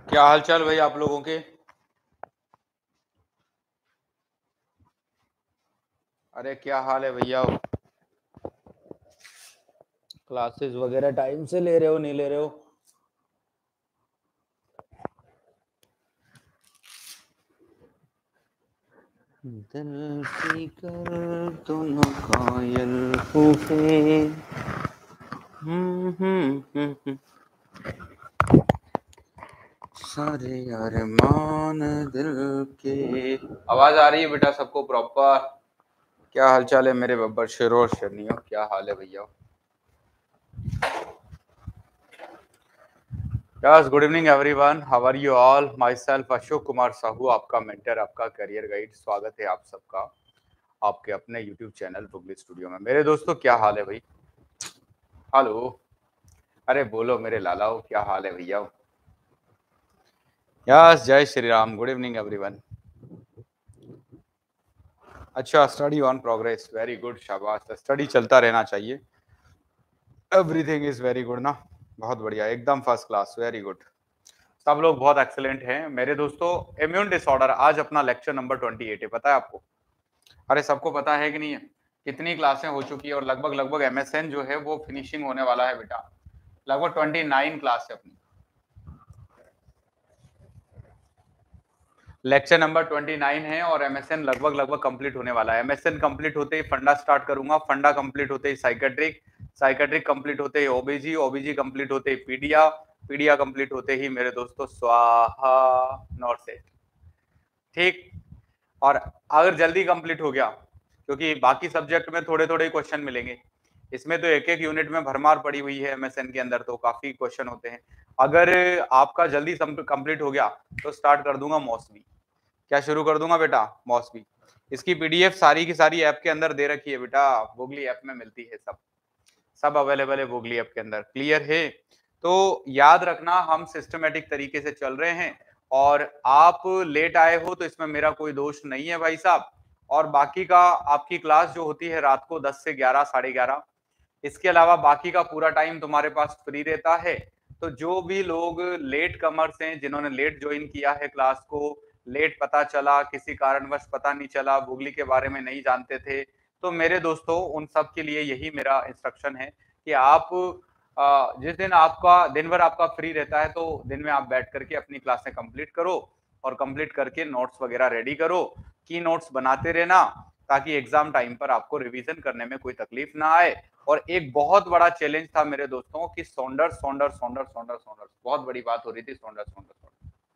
क्या हाल चाल भाई आप लोगों के। अरे क्या हाल है भैया। क्लासेस वगैरह टाइम से ले रहे हो नहीं ले रहे हो? दिल की कर दोनों कायल फूफे। सारे अरमान दिल के। आवाज आ रही है बेटा सबको प्रॉपर? क्या हाल चाल है मेरे बब्बर शेरो और शेरनियों, क्या हाल है भैया? Yes, good evening everyone, how are you all? Myself Ashok Kumar Sahu, आपका मेंटर, आपका करियर गाइड। स्वागत है आप सबका आपके अपने यूट्यूब चैनल बुगली स्टूडियो में। मेरे दोस्तों क्या हाल है भाई? हेलो, अरे बोलो मेरे लालाओ, क्या हाल है भैया? यस, जय Shri Ram, good evening everyone. अच्छा, study on progress, very good, शाबाश। स्टडी चलता रहना चाहिए। एवरीथिंग इज वेरी गुड ना, बहुत बढ़िया, एकदम फर्स्ट क्लास, वेरी गुड। सब लोग बहुत एक्सीलेंट हैं मेरे दोस्तों। इम्यून डिसऑर्डर, आज अपना लेक्चर नंबर 28 है, पता है आपको? अरे सबको पता है कि नहीं है? कितनी क्लासें हो चुकी है और लगभग लगभग एमएसएन जो है वो फिनिशिंग होने वाला है बेटा। लगभग 29 क्लास है अपनी। लेक्चर नंबर 29 है और एमएसएन लगभग लगभग कंप्लीट होने वाला है। एमएसएन कंप्लीट होते ही फंडा स्टार्ट करूंगा, फंडा कंप्लीट होते ही साइकेट्रिक, साइकेट्रिक कंप्लीट होते ही ओबीजी, ओबीजी कंप्लीट होते ही पीडिया, पीडिया कंप्लीट होते ही मेरे दोस्तों स्वाहा नॉर्थ सेट। ठीक। और अगर जल्दी कंप्लीट हो गया, क्योंकि बाकी सब्जेक्ट में थोड़े थोड़े क्वेश्चन मिलेंगे, इसमें तो एक एक यूनिट में भरमार पड़ी हुई है एमएसएन के अंदर, तो काफी क्वेश्चन होते हैं। अगर आपका जल्दी कंप्लीट हो गया तो स्टार्ट कर दूंगा मौसमी। क्या शुरू कर दूंगा बेटा? मौसमी। इसकी पीडीएफ सारी की सारी ऐप के अंदर दे रखी है बेटा, गूगली ऐप में मिलती है, सब सब अवेलेबल है गूगली ऐप के अंदर। क्लियर है? तो याद रखना, हम सिस्टमेटिक तरीके से चल रहे हैं और आप लेट आए हो तो इसमें मेरा कोई दोष नहीं है भाई साहब। और बाकी का आपकी क्लास जो होती है रात को 10 से 11, साढ़े 11, इसके अलावा बाकी का पूरा टाइम तुम्हारे पास फ्री रहता है। तो जो भी लोग लेट कमर्स हैं, जिन्होंने लेट ज्वाइन किया है क्लास को, लेट पता चला, किसी कारणवश पता नहीं चला, गूगली के बारे में नहीं जानते थे, तो मेरे दोस्तों उन सब के लिए यही मेरा इंस्ट्रक्शन है कि आप जिस दिन आपका दिन भर आपका फ्री रहता है तो दिन में आप बैठ करके अपनी क्लासें कंप्लीट करो और कंप्लीट करके नोट्स वगैरह रेडी करो। की नोट्स बनाते रहना ताकि एग्जाम टाइम पर आपको रिवीजन करने में कोई तकलीफ ना आए। और एक बहुत बड़ा चैलेंज था मेरे दोस्तों कि सौंडर सौंडर सौंडर सौंडर सौंडर, बहुत बड़ी बात हो रही थी, सौंडर सौंडर सौंडर।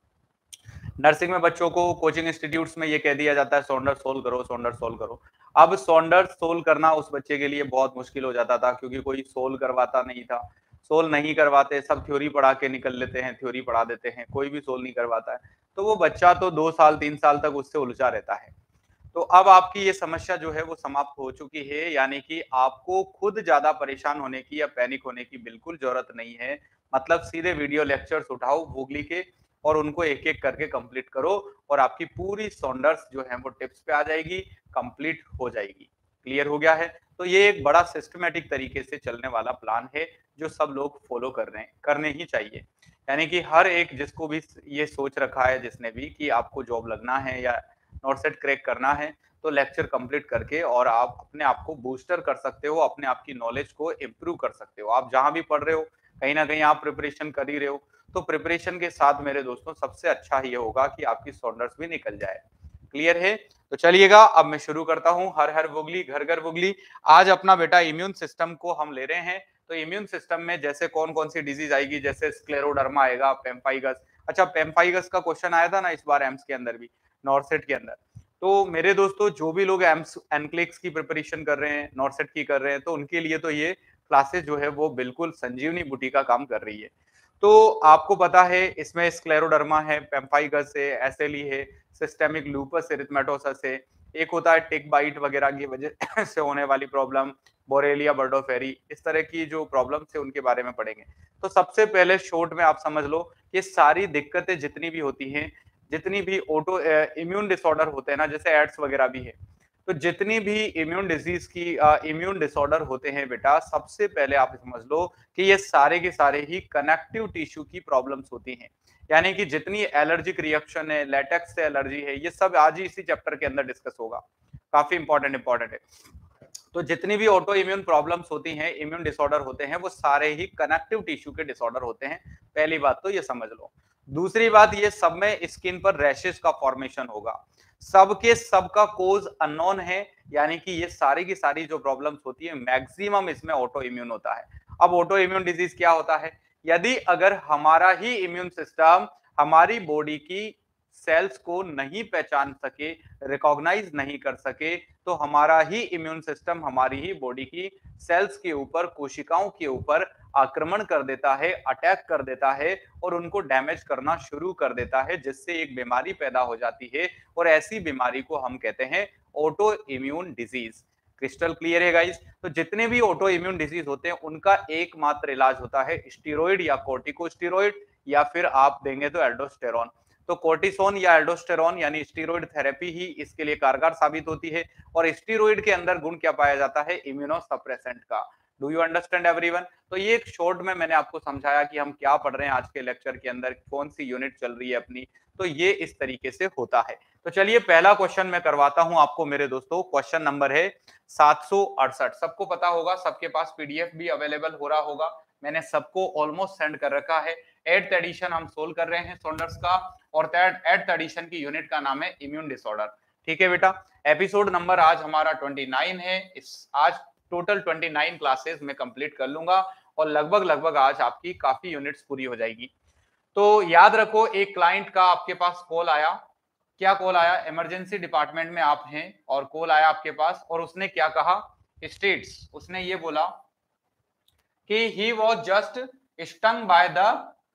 नर्सिंग में बच्चों को कोचिंग इंस्टीट्यूट्स में ये कह दिया जाता है सौंडर सोल्व करो, सौंडर सोल्व करो। अब सौंडर सोल्व करना उस बच्चे के लिए बहुत मुश्किल हो जाता था, क्योंकि कोई सोल्व करवाता नहीं था। सोल्व नहीं करवाते, सब थ्योरी पढ़ा के निकल लेते हैं, थ्योरी पढ़ा देते हैं, कोई भी सोल्व नहीं करवाता है। तो वो बच्चा तो 2 साल 3 साल तक उससे उलझा रहता है। तो अब आपकी ये समस्या जो है वो समाप्त हो चुकी है, यानी कि आपको खुद ज्यादा परेशान होने की या पैनिक होने की बिल्कुल जरूरत नहीं है। मतलब सीधे वीडियो लेक्चर्स उठाओ गूगली के और उनको एक एक करके कंप्लीट करो और आपकी पूरी सॉन्डर्स जो है वो टिप्स पे आ जाएगी, कंप्लीट हो जाएगी। क्लियर हो गया है? तो ये एक बड़ा सिस्टमेटिक तरीके से चलने वाला प्लान है जो सब लोग फॉलो कर रहे हैं, करने ही चाहिए। यानी कि हर एक जिसको भी ये सोच रखा है, जिसने भी कि आपको जॉब लगना है या नॉट सेट क्रैक करना है, तो लेक्चर कंप्लीट करके और आप अपने आप को बूस्टर कर सकते हो, अपने आप की नॉलेज को इम्प्रूव कर सकते हो। आप जहां भी पढ़ रहे हो, कहीं ना कहीं आप प्रिपरेशन कर ही रहे हो, तो प्रिपरेशन के साथ मेरे दोस्तों सबसे अच्छा ये होगा कि आपकी सॉन्डर्स भी निकल जाए। क्लियर है? तो चलिएगा अब मैं शुरू करता हूं। हर हर बुगली, घर घर बुगली। आज अपना बेटा इम्यून सिस्टम को हम ले रहे हैं। तो इम्यून सिस्टम में जैसे कौन कौन सी डिजीज आएगी, जैसे स्क्लेरोडर्मा आएगा, पेम्पाइगस। अच्छा, पेम्पाइगस का क्वेश्चन आया था ना इस बार एम्स के अंदर भी, नॉर्सेट के अंदर। तो मेरे दोस्तों जो भी लोग एम्स एनक्लिक्स की प्रिपरेशन कर रहे हैं, नॉर्सेट की कर रहे हैं, तो उनके लिए तो ये क्लासेस जो है वो बिल्कुल संजीवनी बूटी का काम कर रही है। तो आपको पता है इसमें स्क्लेरोडर्मा है, पेम्पाइगस है, एसएलई है, सिस्टेमिक लूपस एरिथमेटोसस है, एक होता है टिक बाइट वगैरह की वजह से होने वाली प्रॉब्लम, बोरेलिया बर्डोफेरी, इस तरह की जो प्रॉब्लम्स है उनके बारे में पढ़ेंगे। तो सबसे पहले शॉर्ट में आप समझ लो कि सारी दिक्कतें जितनी भी होती हैं, जितनी भी ऑटो इम्यून डिसऑर्डर होते हैं ना, जैसे एड्स वगैरह भी है, तो जितनी भी इम्यून डिजीज की इम्यून डिसऑर्डर होते हैं बेटा, सबसे पहले आप समझ लो कि ये सारे के सारे ही कनेक्टिव टिश्यू की प्रॉब्लम्स होती हैं। यानी कि जितनी एलर्जिक रिएक्शन है, लेटेक्स से एलर्जी है, ये सब आज ही इसी चैप्टर के अंदर डिस्कस होगा। काफी इंपॉर्टेंट है। तो जितनी भी ऑटो इम्यून प्रॉब्लम्स होती हैं, इम्यून डिसऑर्डर होते हैं, वो सारे ही कनेक्टिव टिश्यू के डिसऑर्डर होते हैं। पहली बात तो ये समझ लो। दूसरी बात, ये सब में स्किन पर रैशेस का फॉर्मेशन होगा। सबके सबका कोज अननोन है, यानी कि ये सारी की सारी जो प्रॉब्लम्स होती है मैक्सिमम इसमें ऑटो इम्यून होता है। अब ऑटो इम्यून डिजीज क्या होता है? यदि अगर हमारा ही इम्यून सिस्टम हमारी बॉडी की सेल्स को नहीं पहचान सके, रिकॉग्नाइज नहीं कर सके, तो हमारा ही इम्यून सिस्टम हमारी ही बॉडी की सेल्स के ऊपर, कोशिकाओं के ऊपर आक्रमण कर देता है, अटैक कर देता है और उनको डैमेज करना शुरू कर देता है, जिससे एक बीमारी पैदा हो जाती है और ऐसी बीमारी को हम कहते हैं autoimmune disease. Crystal clear है गाइस? तो जितने भी ऑटो इम्यून डिजीज होते हैं उनका एकमात्र इलाज होता है स्टीरॉइड या कोर्टिकोस्टेरॉइड, या फिर आप देंगे तो एल्डोस्टेरॉन। तो कोर्टिसोन या एल्डोस्टेरॉन यानी स्टीरॉइड थेरेपी ही इसके लिए कारगर साबित होती है। और स्टीरॉइड के अंदर गुण क्या पाया जाता है? इम्यूनोसप्रेसेंट का। Do you understand everyone? तो ये एक शॉर्ट में मैंने आपको समझाया कि हम क्या पढ़ रहे हैं आज के लेक्चर के अंदर, कौन सी यूनिट चल रही है अपनी। तो ये इस तरीके से होता है। तो चलिए पहला क्वेश्चन मैं करवाता हूं आपको मेरे दोस्तों। क्वेश्चन नंबर है 768। सबको पता होगा, सबके पास पीडीएफ भी अवेलेबल हो रहा होगा। मैंने सबको ऑलमोस्ट सेंड कर रखा है। 8th एडिशन हम सोल्व कर रहे हैं सॉन्डर्स का, और 8th एडिशन की यूनिट का नाम है इम्यून डिसऑर्डर। ठीक है बेटा, एपिसोड नंबर आज हमारा 29 है। आज टोटल 29 क्लासेस में कंप्लीट कर लूंगा और लगभग आज आपकी काफी यूनिट्स पूरी हो जाएगी। तो याद रखो, एक क्लाइंट का आपके पास कॉल आया। क्या कॉल आया? इमरजेंसी डिपार्टमेंट में आप हैं और कॉल आया आपके पास, और उसने क्या कहा? स्टेट्स, उसने ये बोला कि he was just stung by the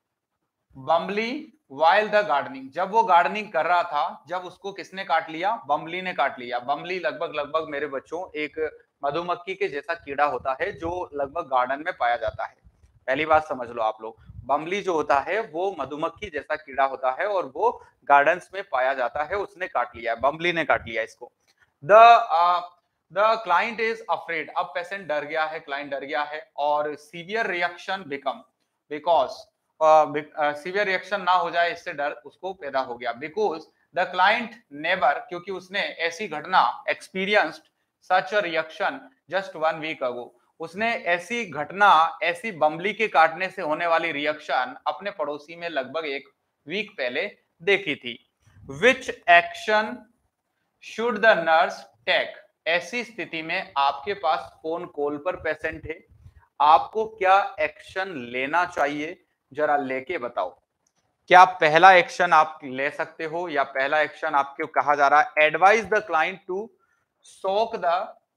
bumblebee while the gardening. जब वो गार्डनिंग कर रहा था, जब उसको किसने काट लिया? बम्बली ने काट लिया। बम्बली लगभग मेरे बच्चों एक मधुमक्खी के जैसा कीड़ा होता है जो लगभग गार्डन में पाया जाता है। पहली बात समझ लो आप लोग, बम्बली जो होता है वो मधुमक्खी जैसा कीड़ा होता है और वो गार्डन्स में पाया जाता है। उसने काट लिया, बम्बली ने काट लिया इसको। The client is afraid. अब पेशेंट डर गया है, क्लाइंट डर गया है, और severe reaction become, because severe reaction ना हो जाए इससे डर उसको पैदा हो गया। बिकॉज द क्लाइंट नेवर, क्योंकि उसने ऐसी घटना experienced such a reaction just 1 week ago. उसने ऐसी घटना, ऐसी बम्बली के काटने से होने वाली रिएक्शन अपने पड़ोसी में लगभग 1 वीक पहले देखी थी। Which action should the nurse take? ऐसी स्थिति में आपके पास फोन कॉल पर पेशेंट है, आपको क्या एक्शन लेना चाहिए? जरा लेके बताओ। क्या पहला एक्शन आप ले सकते हो, या पहला एक्शन आपको कहा जा रहा है advise the client to soak the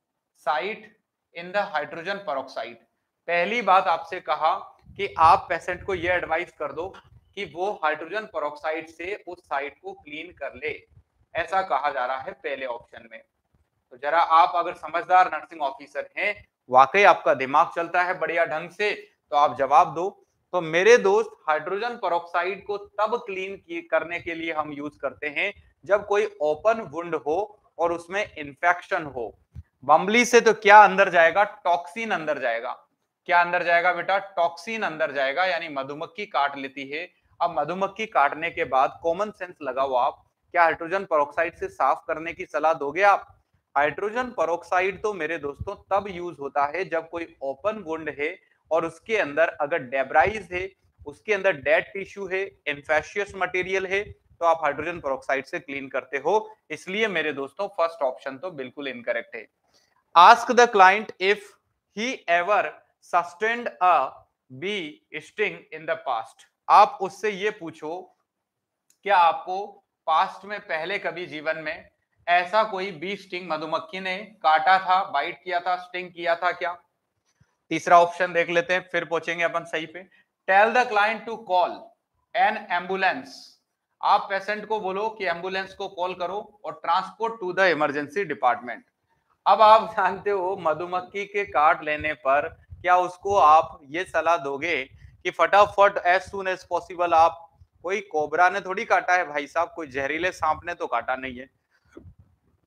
site in the hydrogen peroxide? पहली बात आपसे कहा कि आप पेशेंट को यह एडवाइस कर दो कि वो हाइड्रोजन पेरोक्साइड से उस साइट को क्लीन कर ले, ऐसा कहा जा रहा है पहले ऑप्शन में। तो जरा आप अगर समझदार नर्सिंग ऑफिसर हैं, वाकई आपका दिमाग चलता है बढ़िया ढंग से, तो आप जवाब दो। तो मेरे दोस्त, हाइड्रोजन पेरोक्साइड को तब क्लीन करने के लिए हम यूज करते हैं जब कोई ओपन वुंड हो और उसमें इंफेक्शन हो। बम्बली से तो क्या अंदर जाएगा? टॉक्सिन अंदर जाएगा। क्या अंदर जाएगा बेटा? टॉक्सिन अंदर जाएगा, यानी मधुमक्खी काट लेती है। अब मधुमक्खी काटने के बाद कॉमन सेंस लगाओ आप, क्या हाइड्रोजन पेरोक्साइड से साफ करने की सलाह दोगे आप? हाइड्रोजन पेरोक्साइड तो मेरे दोस्तों तब यूज होता है जब कोई ओपन वुंड है और उसके अंदर अगर डेब्राइज है, उसके अंदर डेड टिश्यू है, इन्फेक्शियस मटेरियल है, तो आप हाइड्रोजन पेरोक्साइड से क्लीन करते हो। इसलिए मेरे दोस्तों फर्स्ट ऑप्शन तो बिल्कुल इनकरेक्ट है। Ask the client if he ever sustained a bee sting in the past. आप उससे ये पूछो, क्या आपको पास्ट में पहले कभी जीवन में ऐसा कोई बी स्टिंग, मधुमक्खी ने काटा था, बाइट किया था, स्टिंग किया था क्या? तीसरा ऑप्शन देख लेते हैं, फिर पहुंचेंगे अपन सही पे। Tell the client to call an ambulance. आप पेशेंट को बोलो कि एम्बुलेंस को कॉल करो और transport to the emergency department. अब आप जानते हो मधुमक्खी के काट लेने पर क्या उसको आप ये सलाह दोगे कि फटाफट एज सुन एज पॉसिबल आप, कोई कोबरा ने थोड़ी काटा है भाई साहब, कोई जहरीले सांप ने तो काटा नहीं है,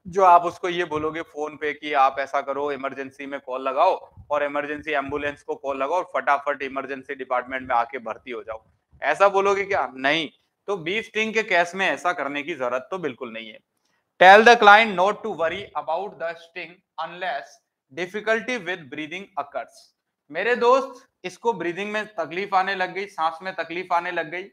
जो आप उसको ये बोलोगे फोन पे कि आप ऐसा करो, इमरजेंसी में कॉल लगाओ और इमरजेंसी एम्बुलेंस को कॉल लगाओ और फटाफट इमरजेंसी डिपार्टमेंट में आके भर्ती हो जाओ, ऐसा बोलोगे क्या? नहीं। तो बी स्टिंग के केस में ऐसा करने की जरूरत तो बिल्कुल नहीं है। Tell the client not to worry about the sting unless difficulty with breathing occurs. मेरे दोस्त, इसको ब्रीदिंग में तकलीफ आने लग गई, सांस में तकलीफ आने लग गई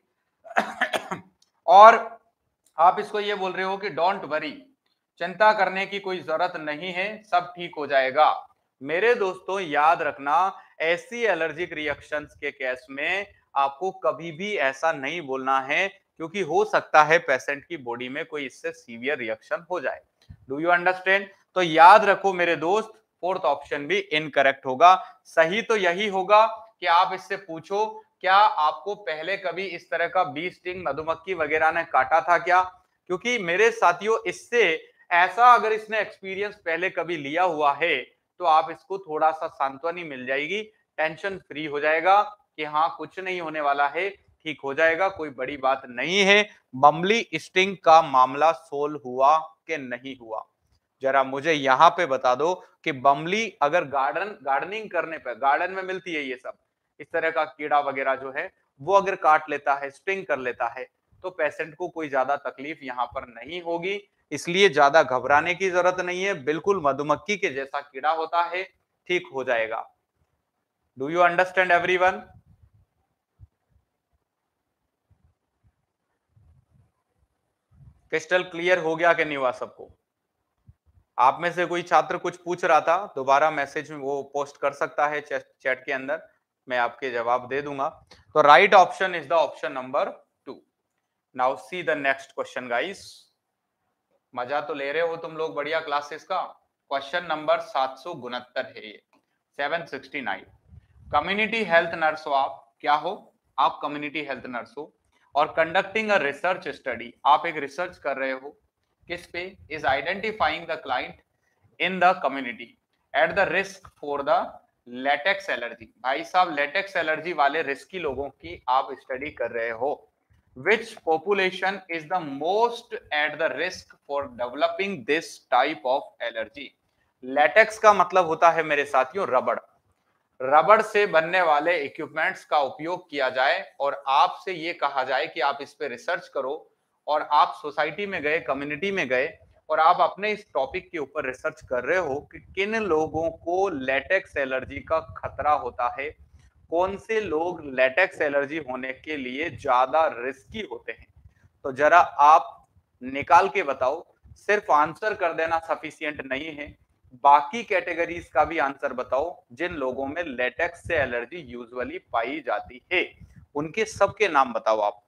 और आप इसको ये बोल रहे हो कि डोंट वरी, चिंता करने की कोई जरूरत नहीं है, सब ठीक हो जाएगा। मेरे दोस्तों याद रखना, ऐसी एलर्जिक रिएक्शंस के केस में आपको कभी भी ऐसा नहीं बोलना है, क्योंकि हो सकता है पेशेंट की बॉडी में कोई इससे सीवियर रिएक्शन हो जाए। Do you understand? तो याद रखो मेरे दोस्त, फोर्थ ऑप्शन भी इनकरेक्ट होगा। सही तो यही होगा कि आप इससे पूछो, क्या आपको पहले कभी इस तरह का बी स्टिंग, मधुमक्खी वगैरह ने काटा था क्या? क्योंकि मेरे साथियों, इससे ऐसा अगर इसने एक्सपीरियंस पहले कभी लिया हुआ है तो आप इसको थोड़ा सा सांत्वनी मिल जाएगी, टेंशन फ्री हो जाएगा कि हाँ कुछ नहीं होने वाला है, ठीक हो जाएगा, कोई बड़ी बात नहीं है। बम्बली स्टिंग का मामला सोल्व हुआ कि नहीं हुआ? जरा मुझे यहां पे बता दो कि बम्बली अगर गार्डनिंग करने पर, गार्डन में मिलती है ये सब, इस तरह का कीड़ा वगैरह जो है, वो अगर काट लेता है, स्टिंग कर लेता है, तो पेशेंट को कोई ज्यादा तकलीफ यहां पर नहीं होगी, इसलिए ज्यादा घबराने की जरूरत नहीं है। बिल्कुल मधुमक्खी के जैसा कीड़ा होता है, ठीक हो जाएगा। Do you understand everyone? Crystal clear हो गया कि नहीं हुआ सबको? आप में से कोई छात्र कुछ पूछ रहा था, दोबारा मैसेज में वो पोस्ट कर सकता है चैट के अंदर, मैं आपके जवाब दे दूंगा। तो right option is the option number 2। Now see the next question guys. मजा तो ले रहे हो तुम लोग बढ़िया क्लासेस का। क्वेश्चन नंबर 769 है ये, 769। कम्युनिटी हेल्थ नर्स हो आप, क्या हो? आप कम्युनिटी हेल्थ नर्स हो और कंडक्टिंग अ रिसर्च स्टडी, आप एक रिसर्च कर रहे हो किस पे? Is identifying the client in the community at the risk for the latex allergy. भाई साहब, लेटेक्स एलर्जी वाले रिस्की लोगों की आप स्टडी कर रहे हो। which population is the most at the risk for developing this type of allergy? Latex का मतलब होता है मेरे साथियों रबड़। रबड़ से बनने वाले इक्विपमेंट्स का उपयोग किया जाए और आपसे ये कहा जाए कि आप इस पे रिसर्च करो, और आप सोसाइटी में गए, कम्युनिटी में गए और आप अपने इस टॉपिक के ऊपर रिसर्च कर रहे हो कि किन लोगों को लेटेक्स एलर्जी का खतरा होता है, कौन से लोग लेटेक्स एलर्जी होने के लिए ज्यादा रिस्की होते हैं। तो जरा आप निकाल के बताओ, सिर्फ आंसर कर देना सफिशियंट नहीं है, बाकी कैटेगरीज का भी आंसर बताओ जिन लोगों में लेटेक्स से एलर्जी यूजुअली पाई जाती है, उनके सबके नाम बताओ आप।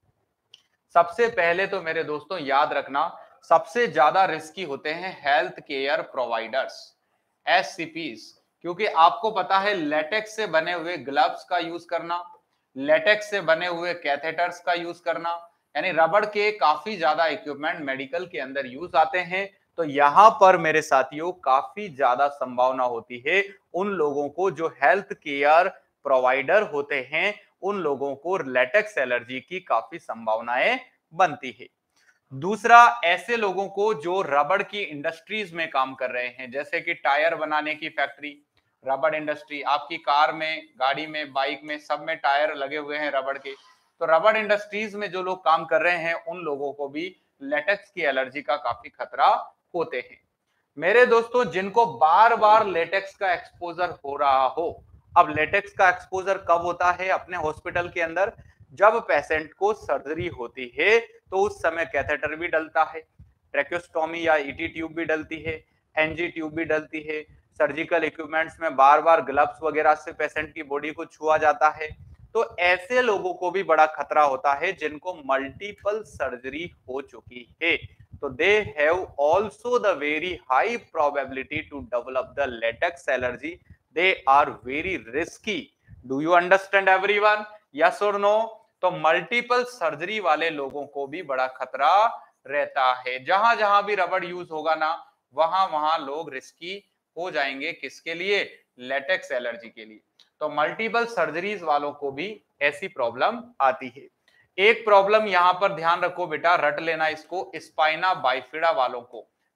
सबसे पहले तो मेरे दोस्तों याद रखना, सबसे ज्यादा रिस्की होते हैं हेल्थ केयर प्रोवाइडर्स, एससीपीज, क्योंकि आपको पता है लेटेक्स से बने हुए ग्लव्स का यूज करना, लेटेक्स से बने हुए कैथेटर्स का यूज करना, यानी रबड़ के काफी ज्यादा इक्विपमेंट मेडिकल के अंदर यूज आते हैं। तो यहां पर मेरे साथियों काफी ज्यादा संभावना होती है उन लोगों को जो हेल्थ केयर प्रोवाइडर होते हैं, उन लोगों को लेटेक्स एलर्जी की काफी संभावनाएं बनती है। दूसरा, ऐसे लोगों को जो रबड़ की इंडस्ट्रीज में काम कर रहे हैं, जैसे कि टायर बनाने की फैक्ट्री, रबड़ इंडस्ट्री, आपकी कार में, गाड़ी में, बाइक में, सब में टायर लगे हुए हैं रबड़ के, तो रबड़ इंडस्ट्रीज में जो लोग काम कर रहे हैं उन लोगों को भी लेटेक्स की एलर्जी का काफी खतरा होते हैं। मेरे दोस्तों, जिनको बार बार लेटेक्स का एक्सपोजर हो रहा हो, अब लेटेक्स का एक्सपोजर कब होता है अपने हॉस्पिटल के अंदर? जब पेशेंट को सर्जरी होती है तो उस समय कैथेटर भी डलता है, ट्रेक्योस्टोमी या ईटी ट्यूब भी डलती है, एनजी ट्यूब भी डलती है, सर्जिकल इक्विपमेंट्स में बार बार ग्लव्स वगैरह से पेशेंट की बॉडी को छुआ जाता है। तो ऐसे लोगों को भी बड़ा खतरा होता है जिनको मल्टीपल सर्जरी हो चुकी है, तो they have also the very high probability to develop the latex allergy, they are very risky. Do you understand everyone? Yes और नो? तो मल्टीपल सर्जरी वाले लोगों को भी बड़ा खतरा रहता है। जहां जहां भी रबड़ यूज होगा ना, वहां वहां लोग रिस्की हो जाएंगे, किसके लिए? लेटेक्स एलर्जी के लिए। तो मल्टीपल सर्जरीज वालों को भी ऐसी प्रॉब्लम आती है। एक प्रॉब्लम यहां पर ध्यान रखो बेटा, रट लेना इसको, स्पाइना बाइफिडा वालों को,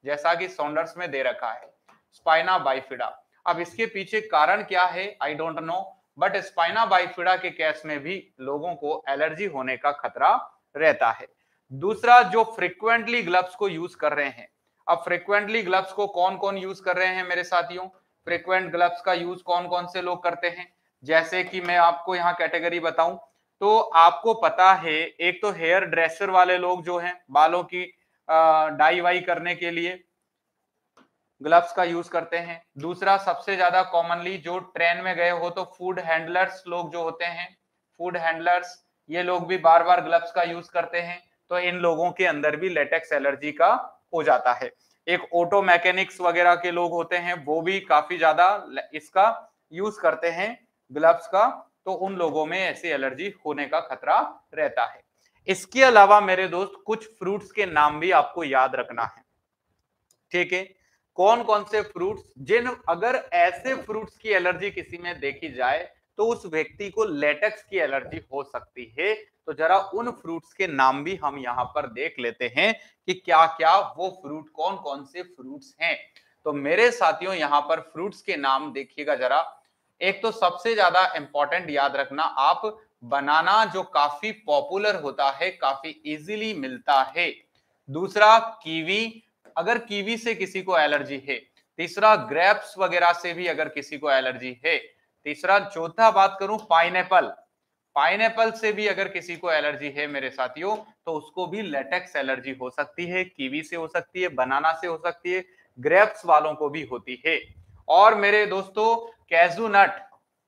जैसा कि सॉन्डर्स में दे रखा है, स्पाइना बाइफिडा। अब इसके पीछे कारण क्या है I don't know, but spina bifida के केस में भी लोगों को एलर्जी होने का खतरा रहता है। दूसरा, जो फ्रिक्वेंटली ग्लव्स को यूज कर रहे हैं, अब फ्रिक्वेंटली ग्लव्स को कौन कौन यूज कर रहे हैं मेरे साथियों? फ्रिक्वेंट ग्लव्स का यूज कौन कौन से लोग करते हैं? जैसे कि मैं आपको यहाँ कैटेगरी बताऊं तो आपको पता है, एक तो हेयर ड्रेसर वाले लोग जो हैं, बालों की डाई वाई करने के लिए ग्लव्स का यूज करते हैं। दूसरा, सबसे ज्यादा कॉमनली जो ट्रेन में गए हो तो फूड हैंडलर्स लोग जो होते हैं, फूड हैंडलर्स, ये लोग भी बार बार ग्लव्स का यूज करते हैं, तो इन लोगों के अंदर भी लेटेक्स एलर्जी का हो जाता है। एक ऑटो मैकेनिक्स वगैरह के लोग होते हैं, वो भी काफी ज्यादा इसका यूज करते हैं ग्लव्स का, तो उन लोगों में ऐसी एलर्जी होने का खतरा रहता है। इसके अलावा मेरे दोस्त कुछ फ्रूट्स के नाम भी आपको याद रखना है, ठीक है? कौन कौन से फ्रूट्स, जिन अगर ऐसे फ्रूट्स की एलर्जी किसी में देखी जाए तो उस व्यक्ति को लेटेक्स की एलर्जी हो सकती है। तो जरा उन फ्रूट्स के नाम भी हम यहां पर देख लेते हैं कि क्या क्या वो फ्रूट, कौन कौन से फ्रूट्स हैं। तो मेरे साथियों यहां पर फ्रूट्स के नाम देखिएगा जरा। एक तो सबसे ज्यादा इंपॉर्टेंट याद रखना आप, बनाना जो काफी पॉपुलर होता है, काफी इजीली मिलता है। दूसरा, कीवी, अगर कीवी से किसी को एलर्जी है। तीसरा, ग्रेप्स वगैरह से भी अगर किसी को एलर्जी है। तीसरा, चौथा बात करूं पाइनएप्पल, पाइनएप्पल से भी अगर किसी को एलर्जी है मेरे साथियों तो उसको भी लेटेक्स एलर्जी हो सकती है। कीवी से हो सकती है, बनाना से हो सकती है, ग्रेप्स वालों को भी होती है। और मेरे दोस्तों कैजू नट,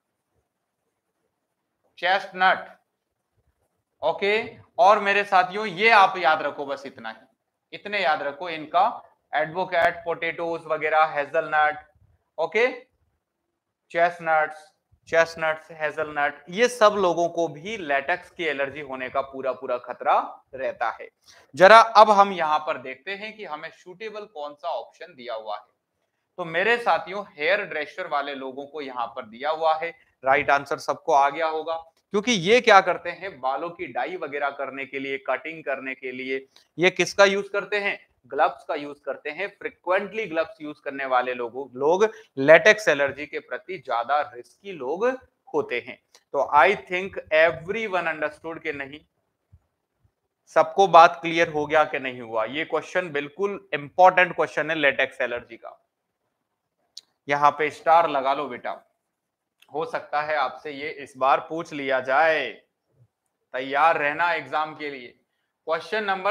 चेस्टनट, ओके। और मेरे साथियों ये आप याद रखो, बस इतना ही, इतने याद रखो इनका, एडवोकेट, पोटैटोज वगैरह, hazelnut, okay, chestnuts, chestnuts, hazelnut, ये सब लोगों को भी लेटेक्स की एलर्जी होने का पूरा पूरा खतरा रहता है। जरा अब हम यहां पर देखते हैं कि हमें सूटेबल कौन सा ऑप्शन दिया हुआ है। तो मेरे साथियों हेयर ड्रेसर वाले लोगों को यहां पर दिया हुआ है, राइट आंसर सबको आ गया होगा, क्योंकि ये क्या करते हैं, बालों की डाई वगैरह करने के लिए, कटिंग करने के लिए ये किसका यूज करते हैं? ग्लव्स का यूज करते हैं। फ्रिक्वेंटली ग्लव्स यूज करने वाले लोग लेटेक्स एलर्जी के प्रति ज्यादा रिस्की लोग होते हैं। तो आई थिंक एवरीवन अंडरस्टूड के नहीं, सबको बात क्लियर हो गया कि नहीं हुआ? ये क्वेश्चन बिल्कुल इंपॉर्टेंट क्वेश्चन है लेटेक्स एलर्जी का, यहां पे स्टार लगा लो बेटा, हो सकता है आपसे ये इस बार पूछ लिया जाए, तैयार रहना एग्जाम के लिए। क्वेश्चन नंबर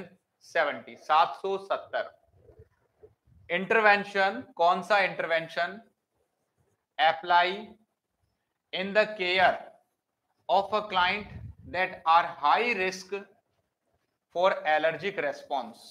770, इंटरवेंशन, कौन सा intervention apply in the care of a client that are high risk for allergic response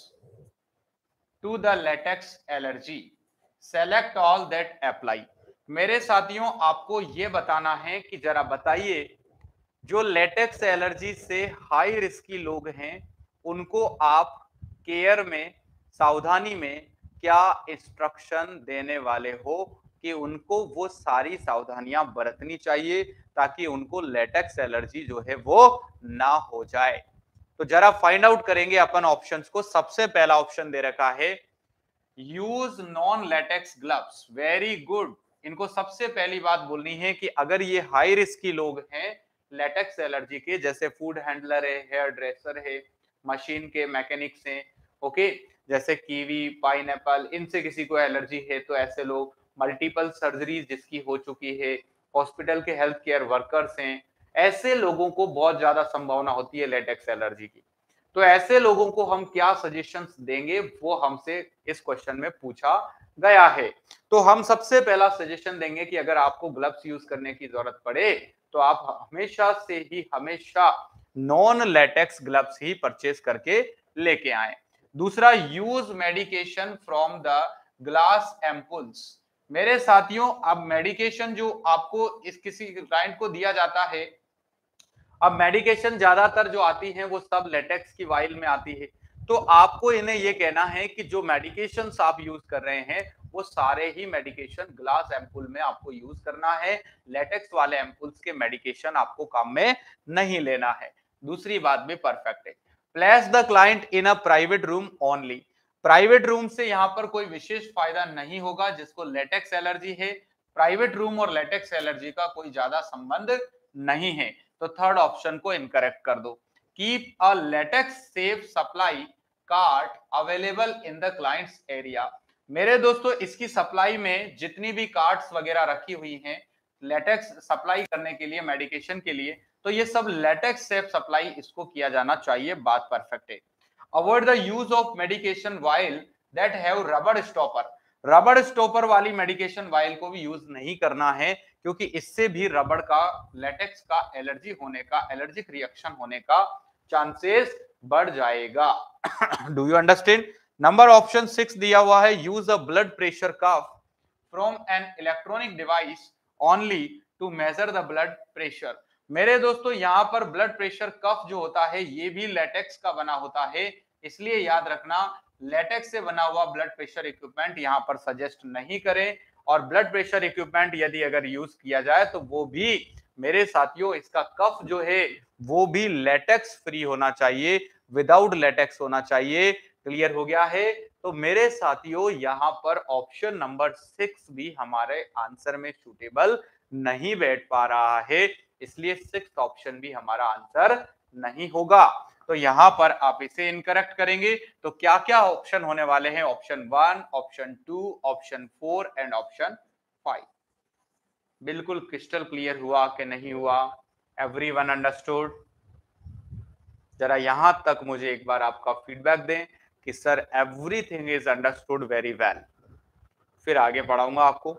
to the latex allergy, select all that apply. मेरे साथियों आपको यह बताना है कि जरा बताइए जो लेटेक्स एलर्जी से हाई रिस्की लोग हैं उनको आप केयर में, सावधानी में क्या इंस्ट्रक्शन देने वाले हो कि उनको वो सारी सावधानियां बरतनी चाहिए ताकि उनको लेटेक्स एलर्जी जो है वो ना हो जाए। तो जरा फाइंड आउट करेंगे अपन ऑप्शंस को। सबसे पहला ऑप्शन दे रखा है use non latex gloves, very good. इनको सबसे पहली बात बोलनी है कि अगर ये हाई रिस्की लोग हैं लेटेक्स एलर्जी के, जैसे फूड हैंडलर है, हेयर ड्रेसर है, मशीन के मैकेनिक्स हैं, ओके, जैसे कीवी, पाइनएप्पल, इनसे किसी को एलर्जी है तो ऐसे लोग, मल्टीपल सर्जरी जिसकी हो चुकी है, हॉस्पिटल के हेल्थ केयर वर्कर्स हैं, ऐसे लोगों को बहुत ज्यादा संभावना होती है लेटेक्स एलर्जी की। तो ऐसे लोगों को हम क्या सजेशंस देंगे वो हमसे इस क्वेश्चन में पूछा गया है। तो हम सबसे पहला सजेशन देंगे कि अगर आपको ग्लव्स यूज करने की जरूरत पड़े तो आप हमेशा से ही हमेशा नॉन लेटेक्स ग्लव्स ही परचेज करके लेके आए। दूसरा, use medication from the glass ampules. मेरे साथियों अब मेडिकेशन जो आपको इस किसी क्लाइंट को दिया जाता है, अब मेडिकेशन ज्यादातर जो आती है वो सब लेटेक्स की वाइल में आती है, तो आपको इन्हें ये कहना है कि जो मेडिकेशंस आप यूज कर रहे हैं वो सारे ही मेडिकेशन ग्लास एम्पुल में आपको यूज करना है, लेटेक्स वाले एम्पुल्स के मेडिकेशन आपको काम में नहीं लेना है। दूसरी बात भी परफेक्ट है, place the client in a private room only. Private room से यहाँ पर कोई विशेष फायदा नहीं होगा जिसको लेटेक्स एलर्जी है। प्राइवेट रूम और लेटेक्स एलर्जी का कोई ज्यादा संबंध नहीं है, तो थर्ड ऑप्शन को इनकरेक्ट कर दो। Keep a latex safe supply cart available in the client's area. मेरे दोस्तों, इसकी सप्लाई में जितनी भी कार्ड्स वगैरह रखी हुई हैं लेटेक्स सप्लाई करने के लिए, मेडिकेशन के लिए, तो ये सब लेटेक्स सेफ सप्लाई इसको किया जाना चाहिए। बात परफेक्ट है। Avoid the use of medication vial that have rubber stopper. Rubber stopper वाली मेडिकेशन वाइल को भी यूज नहीं करना है, क्योंकि इससे भी रबड़ का, लेटेक्स का एलर्जी होने का, एलर्जिक रिएक्शन होने का चांसेस बढ़ जाएगा। Do you understand? Number option 6 दिया हुआ है, use a blood pressure cuff from an electronic device only to measure the blood pressure. मेरे दोस्तों, यहां पर ब्लड प्रेशर कफ जो होता है ये भी लेटेक्स का बना होता है, इसलिए याद रखना लेटेक्स से बना हुआ ब्लड प्रेशर इक्विपमेंट यहां पर सजेस्ट नहीं करें। और ब्लड प्रेशर इक्विपमेंट यदि अगर यूज किया जाए तो वो भी मेरे साथियों, इसका कफ जो है वो भी लेटेक्स फ्री होना चाहिए, विदाउट लेटेक्स होना चाहिए। क्लियर हो गया है? तो मेरे साथियों, यहां पर ऑप्शन नंबर 6 भी हमारे आंसर में सूटेबल नहीं बैठ पा रहा है, इसलिए 6th ऑप्शन भी हमारा आंसर नहीं होगा। तो यहां पर आप इसे इनकरेक्ट करेंगे तो क्या क्या ऑप्शन होने वाले हैं? Option 1, option 2, option 4 and option 5। बिल्कुल क्रिस्टल क्लियर हुआ कि नहीं हुआ? Everyone understood? जरा यहां तक मुझे एक बार आपका फीडबैक दें कि sir everything is understood very well, फिर आगे बढ़ाऊंगा आपको।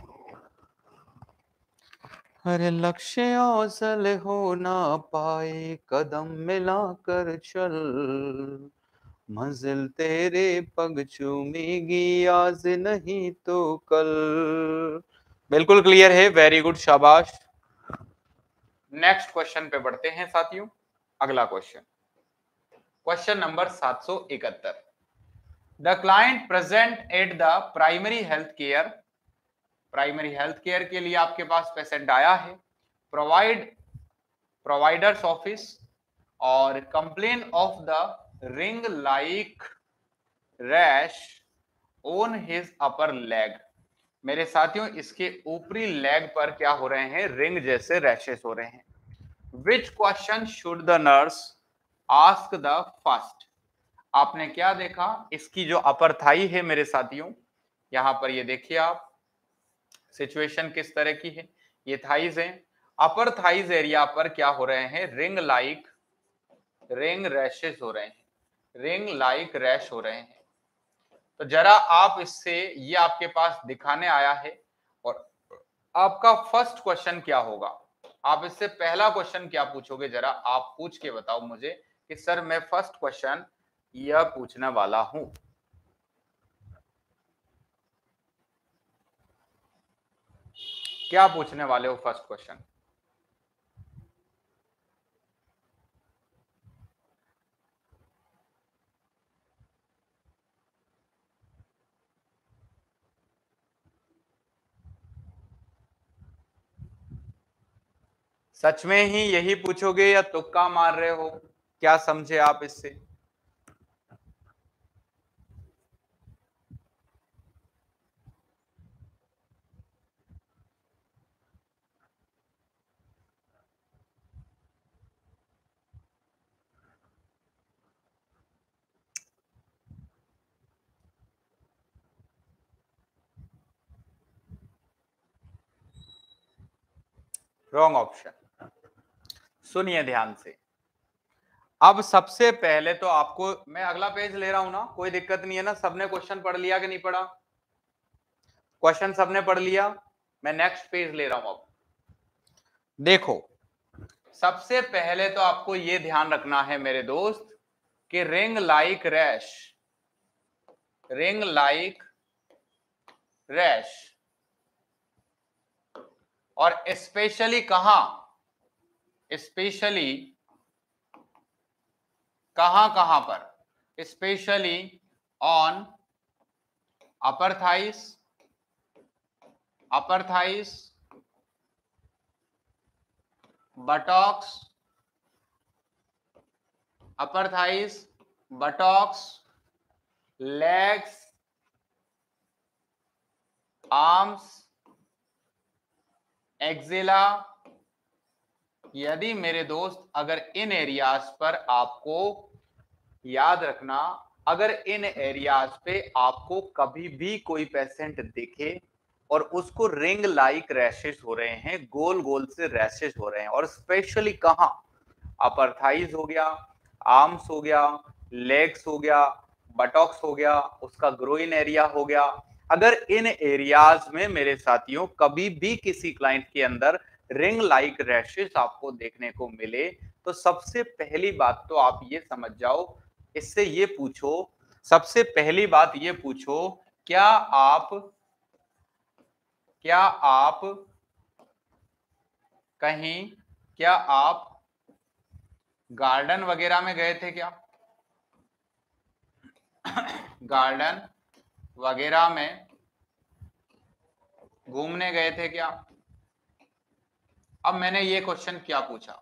अरे लक्ष्य हासिल हो ना पाए, कदम मिलाकर चल, मंजिल तेरे पग चूमेगी आज नहीं तो कल। बिल्कुल क्लियर है, वेरी गुड, शाबाश। नेक्स्ट क्वेश्चन पे बढ़ते हैं साथियों। अगला question, question number 771। The client present at the primary health care, primary health care के लिए आपके पास पेशेंट आया है, प्रोवाइडर्स ऑफिस, और complain of the ring like rash on his upper leg. मेरे साथियों, इसके ऊपरी लेग पर क्या हो रहे हैं? रिंग जैसे रैशेस हो रहे हैं। Which question should the nurse ask the first? आपने क्या देखा? इसकी जो अपर थाई है मेरे साथियों, यहां पर ये देखिए आप, सिचुएशन किस तरह की है। ये थाइज है, अपर थाइज एरिया पर क्या हो रहे हैं? रिंग लाइक, रिंग रैशेस हो रहे हैं, रिंग लाइक रैश हो रहे हैं। तो जरा आप इससे, ये आपके पास दिखाने आया है, और आपका फर्स्ट क्वेश्चन क्या होगा? आप इससे पहला क्वेश्चन क्या पूछोगे? जरा आप पूछ के बताओ मुझे कि सर मैं फर्स्ट क्वेश्चन यह पूछने वाला हूं। क्या पूछने वाले हो फर्स्ट क्वेश्चन? सच में ही यही पूछोगे या तुक्का मार रहे हो? क्या समझे आप इससे? Wrong option. सुनिए ध्यान से। अब सबसे पहले तो आपको मैं अगला पेज ले रहा हूं ना, कोई दिक्कत नहीं है ना? सबने क्वेश्चन पढ़ लिया कि नहीं पढ़ा? क्वेश्चन सबने पढ़ लिया? मैं नेक्स्ट पेज ले रहा हूं। अब देखो, सबसे पहले तो आपको यह ध्यान रखना है मेरे दोस्त कि ring like rash, ring like rash, और स्पेशली कहां, स्पेशली कहां कहां पर? Specially on upper thighs, upper thighs, buttocks, upper thighs, buttocks, legs, arms, axilla। यदि मेरे दोस्त अगर इन एरियाज पर आपको याद रखना, अगर इन एरियाज पे आपको कभी भी कोई पेशेंट दिखे और उसको रिंग लाइक रैशेस हो रहे हैं, गोल गोल से रैशेस हो रहे हैं, और स्पेशली कहां, अपर थाइज हो गया, आर्म्स हो गया, लेग्स हो गया, बटॉक्स हो गया, उसका ग्रोइन एरिया हो गया, अगर इन एरियाज में मेरे साथियों कभी भी किसी क्लाइंट के अंदर रिंग लाइक रैशेस आपको देखने को मिले, तो सबसे पहली बात तो आप ये समझ जाओ, इससे ये पूछो, सबसे पहली बात ये पूछो, क्या आप कहीं, क्या आप गार्डन वगैरह में गए थे क्या? गार्डन वगैरह में घूमने गए थे क्या? अब मैंने ये क्वेश्चन क्या पूछा,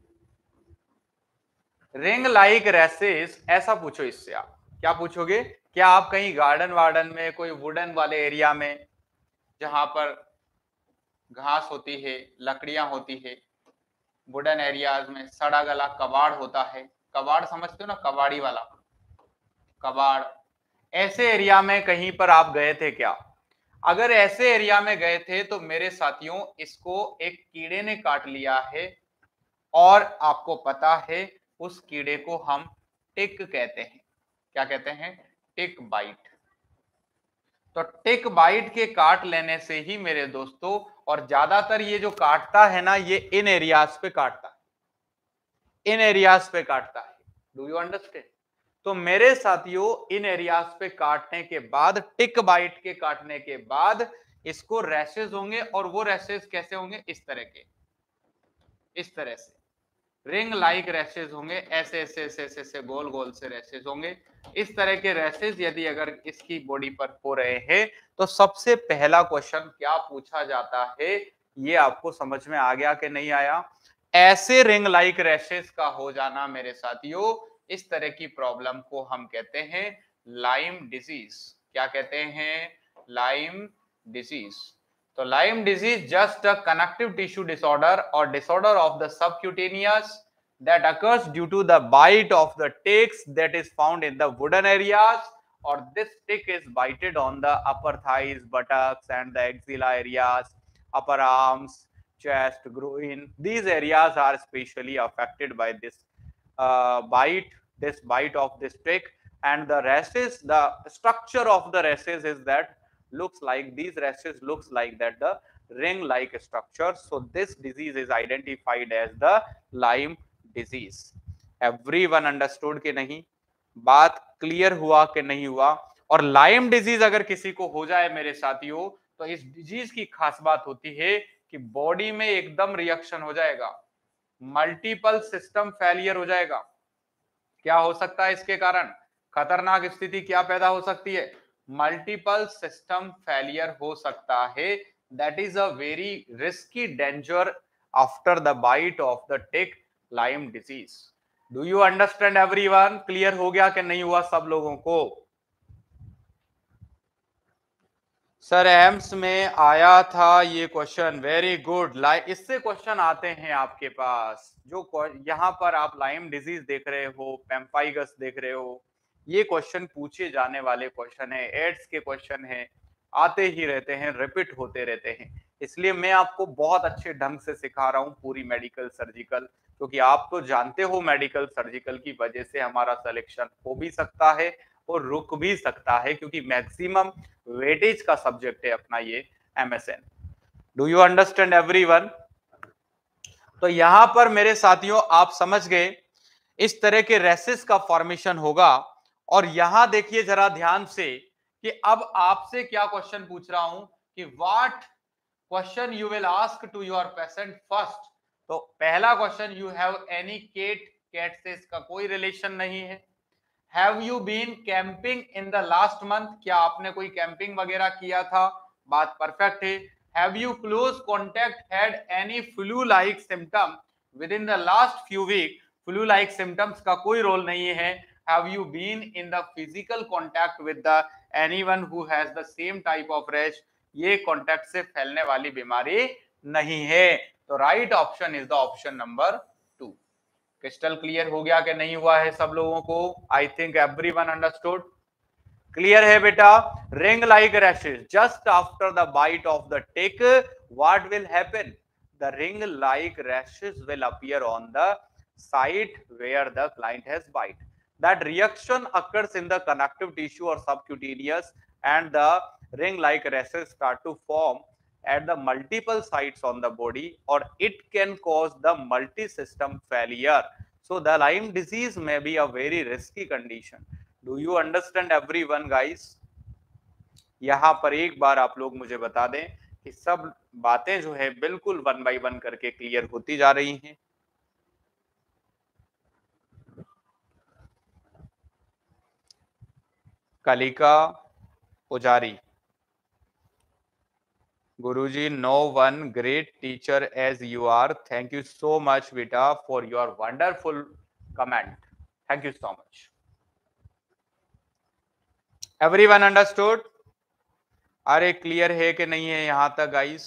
रिंग लाइक रैशेस, ऐसा पूछो इससे आप क्या पूछोगे, क्या आप कहीं गार्डन वार्डन में, कोई वुडन वाले एरिया में जहां पर घास होती है, लकड़ियां होती है, वुडन एरियाज में सड़ा गला कबाड़ होता है, कबाड़ समझते हो ना, कबाड़ी वाला कबाड़, ऐसे एरिया में कहीं पर आप गए थे क्या? अगर ऐसे एरिया में गए थे तो मेरे साथियों इसको एक कीड़े ने काट लिया है, और आपको पता है उस कीड़े को हम टिक कहते हैं। क्या कहते हैं? Tick bite. तो टिक बाइट के काट लेने से ही मेरे दोस्तों, और ज्यादातर ये जो काटता है ना, ये इन एरियाज पे काटता है, इन एरियाज पे काटता है। Do you understand? तो मेरे साथियों इन एरियाज पे काटने के बाद, टिक बाइट के काटने के बाद इसको रैशेज होंगे, और वो रैशेज कैसे होंगे? इस तरह के, इस तरह से रिंग लाइक रैशेज होंगे, ऐसे ऐसे ऐसे ऐसे ऐसे गोल गोल से रैशेज होंगे। इस तरह के रैशेज यदि अगर इसकी बॉडी पर हो रहे हैं, तो सबसे पहला क्वेश्चन क्या पूछा जाता है, ये आपको समझ में आ गया कि नहीं आया? ऐसे रिंग लाइक रैशेज का हो जाना मेरे साथियों, इस तरह की प्रॉब्लम को हम कहते हैं लाइम डिजीज। क्या कहते हैं? Lyme disease. तो Lyme disease just a connective tissue disorder और disorder of the subcutaneous that occurs due to the bite of the ticks that is found in the wooden areas, or this tick is bited on the upper thighs, buttocks and the axilla areas, upper arms, chest, groin. These areas are especially affected by this bite of this tick. And the rashes, the structure of the rashes is that looks like, these rashes looks like that, the ring like structure. So this disease is identified as the Lyme disease. Everyone understood कि नहीं? बात clear हुआ कि नहीं हुआ? और Lyme disease अगर किसी को हो जाए मेरे साथियों, तो इस डिजीज की खास बात होती है कि बॉडी में एकदम रिएक्शन हो जाएगा, मल्टीपल सिस्टम फेलियर हो जाएगा। क्या हो सकता है इसके कारण? खतरनाक स्थिति क्या पैदा हो सकती है? मल्टीपल सिस्टम फेलियर हो सकता है। That is a very risky danger after the bite of the tick, Lyme disease. Do you understand everyone? Clear हो गया कि नहीं हुआ सब लोगों को? सर एम्स में आया था ये क्वेश्चन, वेरी गुड। इससे क्वेश्चन आते हैं आपके पास, जो यहां पर आप लाइम डिजीज देख रहे हो, पेम्पाइगस देख रहे हो, ये क्वेश्चन पूछे जाने वाले क्वेश्चन है, एड्स के क्वेश्चन है, आते ही रहते हैं, रिपीट होते रहते हैं। इसलिए मैं आपको बहुत अच्छे ढंग से सिखा रहा हूं पूरी मेडिकल सर्जिकल, क्योंकि आप तो जानते हो मेडिकल सर्जिकल की वजह से हमारा सिलेक्शन हो भी सकता है और रुक भी सकता है, क्योंकि मैक्सिमम वेटेज का सब्जेक्ट है अपना ये MSN. Do you understand everyone? तो यहां पर मेरे साथियों आप समझ गए, इस तरह के रेसेस का फॉर्मेशन होगा। और यहां देखिए जरा ध्यान से कि अब आपसे क्या क्वेश्चन पूछ रहा हूं कि what question you will ask to your patient first. तो पहला question, you have any cat? Cat से इसका कोई रिलेशन नहीं है। Have you been camping in the last month? क्या आपने कोई कैंपिंग वगैरह किया था? बात परफेक्ट है। Have you close contact had any flu like symptom within the last few week? Flu like symptoms का कोई रोल नहीं है। have you been in the physical contact with the anyone who has the same type of rash? ये contact से फैलने वाली बीमारी नहीं है। तो right option is the option number 2। Crystal clear हो गया कि नहीं हुआ है सब लोगों को? I think everyone understood. Clear है बेटा? Ring like rashes just after the bite of the tick, what will happen? The ring like rashes will appear on the site where the client has bite. That reaction occurs in the connective tissue or subcutaneous, and the ring-like rashes start to form at the multiple sites on the body, or it can cause the multi-system failure. So the Lyme disease may be a very risky condition. Do you understand everyone, guys? यहाँ पर एक बार आप लोग मुझे बता दें कि सब बातें जो है बिल्कुल 1 by 1 करके क्लियर होती जा रही हैं। Kalika Pujari, Guruji, no one great teacher as you are. Thank you so much, Vita, for your wonderful comment. Thank you so much. Everyone understood? अरे क्लियर है कि नहीं है यहां तक गाइस?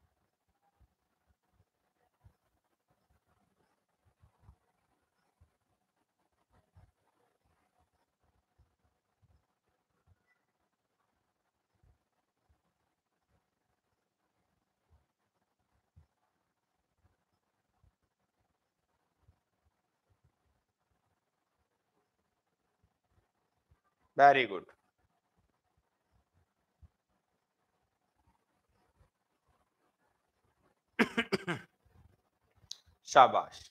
Very good. शाबाश।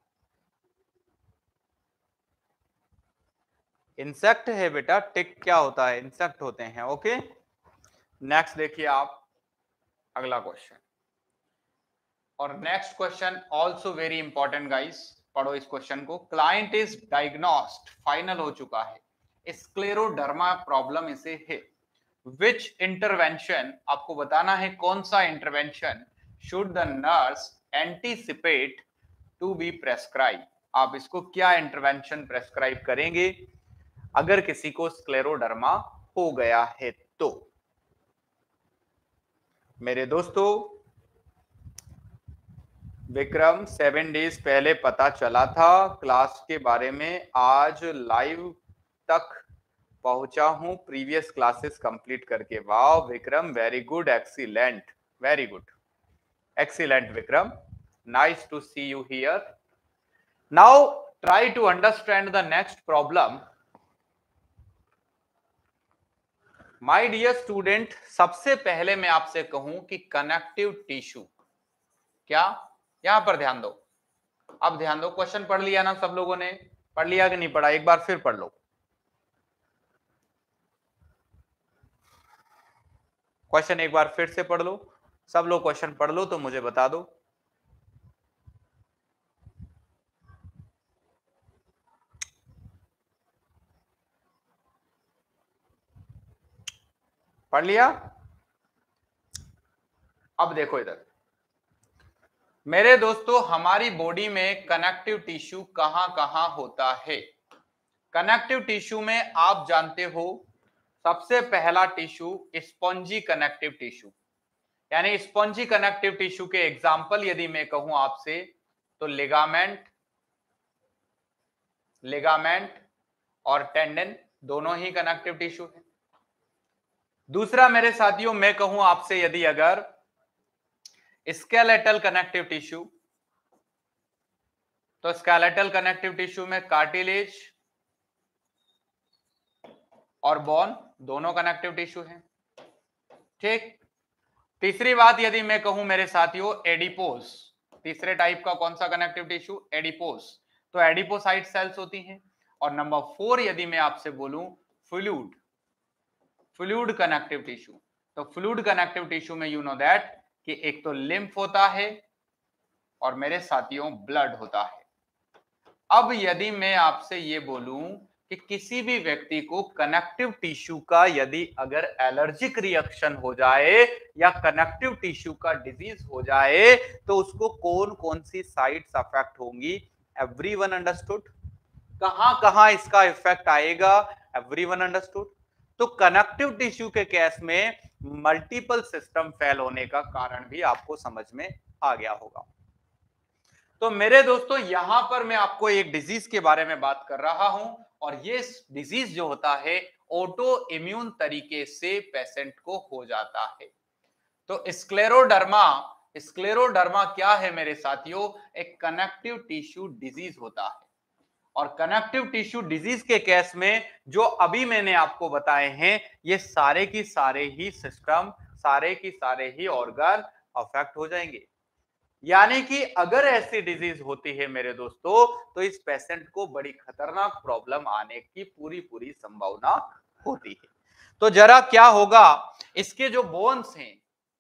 इंसेक्ट है बेटा, टिक क्या होता है? इंसेक्ट होते हैं। ओके, नेक्स्ट देखिए आप अगला क्वेश्चन। और next question also very important guys, पढ़ो इस क्वेश्चन को। क्लाइंट इज डायग्नोस्ड, फाइनल हो चुका है, स्क्लेरोडर्मा प्रॉब्लम इसे है। विच इंटरवेंशन, आपको बताना है कौन सा intervention should the nurse anticipate to be prescribe. आप इसको क्या इंटरवेंशन प्रेस्क्राइब करेंगे अगर किसी को स्क्लेरोडर्मा हो गया है तो? मेरे दोस्तों, विक्रम 7 डेज पहले पता चला था क्लास के बारे में, आज लाइव तक पहुंचा हूं प्रीवियस क्लासेस कंप्लीट करके। वाह Vikram, very good, excellent, very good, excellent Vikram, nice to see you here. Now try to understand the next problem. My dear student, सबसे पहले मैं आपसे कहूं कि कनेक्टिव टिश्यू क्या, यहां पर ध्यान दो। अब ध्यान दो, क्वेश्चन पढ़ लिया ना सब लोगों ने? पढ़ लिया कि नहीं पढ़ा? एक बार फिर पढ़ लो क्वेश्चन, एक बार फिर से पढ़ लो सब लोग। क्वेश्चन पढ़ लो तो मुझे बता दो। पढ़ लिया? अब देखो इधर मेरे दोस्तों, हमारी बॉडी में कनेक्टिव टिश्यू कहां कहां होता है? कनेक्टिव टिश्यू में आप जानते हो सबसे पहला टिश्यू स्पॉन्जी कनेक्टिव टिश्यू, यानी स्पॉन्जी कनेक्टिव टिश्यू के एग्जांपल यदि मैं कहूं आपसे तो लिगामेंट, लिगामेंट और टेंडन दोनों ही कनेक्टिव टिश्यू है। दूसरा मेरे साथियों, मैं कहूं आपसे यदि अगर स्केलेटल कनेक्टिव टिश्यू, तो स्केलेटल कनेक्टिव टिश्यू में कार्टिलेज और बोन दोनों कनेक्टिव टिश्यू हैं। ठीक। तीसरी बात यदि मैं कहूं मेरे साथियों एडिपोज, तीसरे टाइप का कौन सा कनेक्टिव टिश्यू? एडिपोज, तो एडिपोसाइट सेल्स होती हैं। और नंबर 4 यदि मैं आपसे बोलूं फ्लूइड, फ्लूइड कनेक्टिव टिश्यू, तो फ्लूइड कनेक्टिव टिश्यू में यू नो दैट कि एक तो लिम्फ होता है और मेरे साथियों ब्लड होता है। अब यदि मैं आपसे ये बोलूं कि किसी भी व्यक्ति को कनेक्टिव टिश्यू का यदि अगर एलर्जिक रिएक्शन हो जाए या कनेक्टिव टिश्यू का डिजीज हो जाए तो उसको कौन कौन सी साइट्स अफेक्ट होंगी? Everyone understood? कहां कहां इसका इफेक्ट आएगा, एवरीवन अंडरस्टूड। तो कनेक्टिव टिश्यू के केस में मल्टीपल सिस्टम फेल होने का कारण भी आपको समझ में आ गया होगा। तो मेरे दोस्तों यहां पर मैं आपको एक डिजीज के बारे में बात कर रहा हूं, और ये डिजीज जो होता है ऑटो इम्यून तरीके से पेशेंट को हो जाता है। तो स्क्लेरोडर्मा, स्क्लेरोडर्मा क्या है मेरे साथियों, एक कनेक्टिव टिश्यू डिजीज होता है। और कनेक्टिव टिश्यू डिजीज के केस में जो अभी मैंने आपको बताए हैं, ये सारे की सारे ही सिस्टम, सारे की सारे ही ऑर्गन अफेक्ट हो जाएंगे। यानी कि अगर ऐसी डिजीज होती है मेरे दोस्तों, तो इस पेशेंट को बड़ी खतरनाक प्रॉब्लम आने की पूरी पूरी संभावना होती है। तो जरा क्या होगा, इसके जो बोन्स हैं,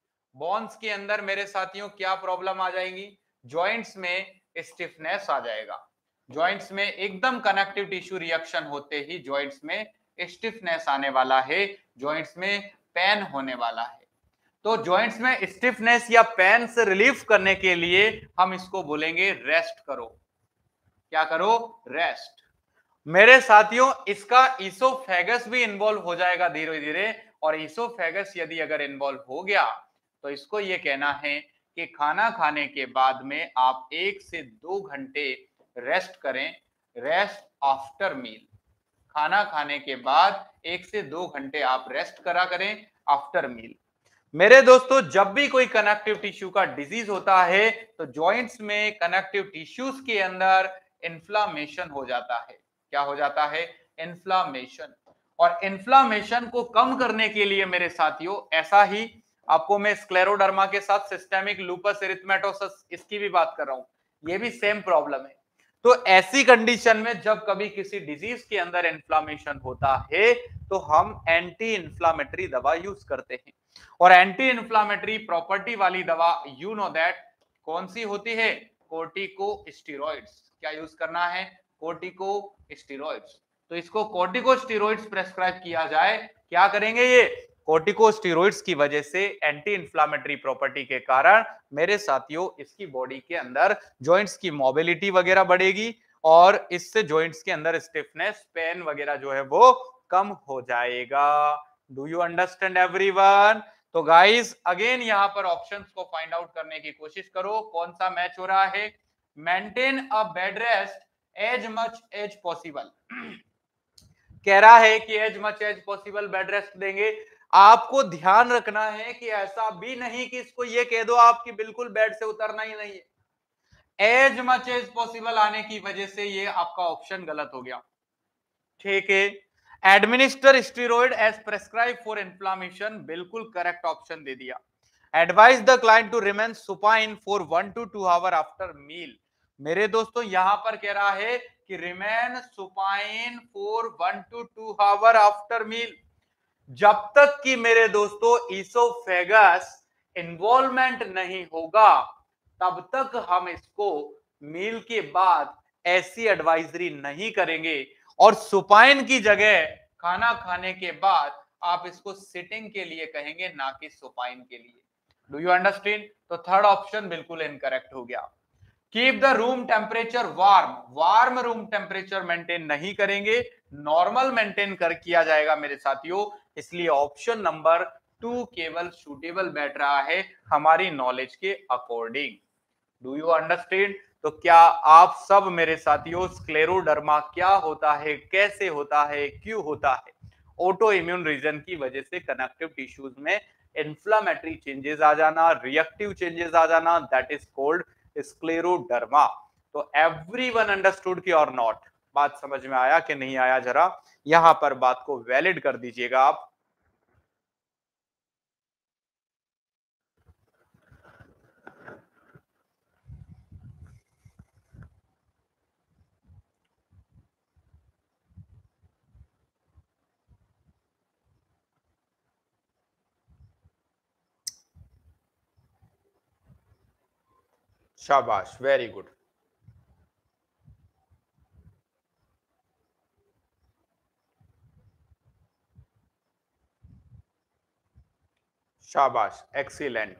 बोन्स के अंदर मेरे साथियों क्या प्रॉब्लम आ जाएंगी, जॉइंट्स में स्टिफनेस आ जाएगा। जॉइंट्स में एकदम कनेक्टिव टिश्यू रिएक्शन होते ही जॉइंट्स में स्टिफनेस आने वाला है, जॉइंट्स में पेन होने वाला है। तो जॉइंट्स में स्टिफनेस या पेन से रिलीफ करने के लिए हम इसको बोलेंगे रेस्ट करो। क्या करो, रेस्ट। मेरे साथियों इसका इसोफेगस भी इन्वॉल्व हो जाएगा धीरे धीरे, और इसोफेगस यदि अगर इन्वॉल्व हो गया तो इसको ये कहना है कि खाना खाने के बाद में आप 1 से 2 घंटे रेस्ट करें, रेस्ट आफ्टर मील। खाना खाने के बाद 1 से 2 घंटे आप रेस्ट करा करें आफ्टर मील। मेरे दोस्तों जब भी कोई कनेक्टिव टिश्यू का डिजीज होता है तो जॉइंट्स में कनेक्टिव टिश्यूज के अंदर इन्फ्लामेशन हो जाता है। क्या हो जाता है, इन्फ्लामेशन। और इन्फ्लामेशन को कम करने के लिए मेरे साथियों, ऐसा ही आपको मैं स्क्लेरोडर्मा के साथ सिस्टेमिक लूपस एरिथमेटोसस इसकी भी बात कर रहा हूं, ये भी सेम प्रॉब्लम है। तो ऐसी कंडीशन में जब कभी किसी डिजीज के अंदर इन्फ्लामेशन होता है तो हम एंटी इन्फ्लामेटरी दवा यूज करते हैं। और एंटी इन्फ्लामेटरी प्रॉपर्टी वाली दवा यू नो दैट कौन सी होती है, कोर्टिकोस्टेरॉइड्स। क्या यूज करना है, कोर्टिकोस्टेरॉइड्स। तो इसको कोर्टिकोस्टेरॉइड्स प्रेस्क्राइब किया जाए, क्या करेंगे ये, कोर्टिकोस्टेरॉइड्स की वजह से एंटी इन्फ्लामेटरी प्रॉपर्टी के कारण मेरे साथियों इसकी बॉडी के अंदर जॉइंट्स की मोबिलिटी वगैरह बढ़ेगी, और इससे जॉइंट्स के अंदर स्टिफनेस, पेन वगैरह जो है वो कम हो जाएगा। Do you understand everyone. तो गाइस अगेन यहां पर ऑप्शंस को फाइंड आउट करने की कोशिश करो, कौन सा मैच हो रहा है। Maintain a bed rest as much as possible, कह रहा है कि as much as possible bed rest देंगे। आपको ध्यान रखना है कि ऐसा भी नहीं कि इसको ये कह दो आपकी बिल्कुल बेड से उतरना ही नहीं है। एज मच एज पॉसिबल आने की वजह से ये आपका ऑप्शन गलत हो गया, ठीक है। Administer steroid as prescribe for inflammation, बिल्कुल करेक्ट ऑप्शन दे दिया। Advise the client to remain supine for 1 to 2 hour after meal. मेरे दोस्तों यहां पर कह रहा है कि remain supine for 1 to 2 hour after meal. जब तक कि मेरे दोस्तों इसोफेगस इन्वॉल्वमेंट नहीं होगा तब तक हम इसको मील के बाद ऐसी एडवाइजरी नहीं करेंगे। और सुपाइन की जगह खाना खाने के बाद आप इसको सिटिंग के लिए कहेंगे, ना कि सुपाइन के लिए। Do you understand. तो थर्ड ऑप्शन बिल्कुल इनकरेक्ट हो गया। Keep the room temperature warm, warm room temperature maintain नहीं करेंगे, नॉर्मल मेंटेन कर किया जाएगा मेरे साथियों। इसलिए ऑप्शन नंबर 2 केवल सूटेबल बैठ रहा है हमारी नॉलेज के अकॉर्डिंग। Do you understand. तो क्या आप सब मेरे साथियों स्क्लेरोडर्मा क्या होता है, कैसे होता है, क्यों होता है, ऑटो इम्यून रीजन की वजह से कनेक्टिव टिश्यूज में इन्फ्लामेटरी चेंजेस आ जाना, रिएक्टिव चेंजेस आ जाना, दैट इज कॉल्ड स्क्लेरोडर्मा। तो एवरीवन अंडरस्टूड की और नॉट, बात समझ में आया कि नहीं आया, जरा यहां पर बात को वैलिड कर दीजिएगा आप। शाबाश, वेरी गुड। शाबाश, एक्सीलेंट।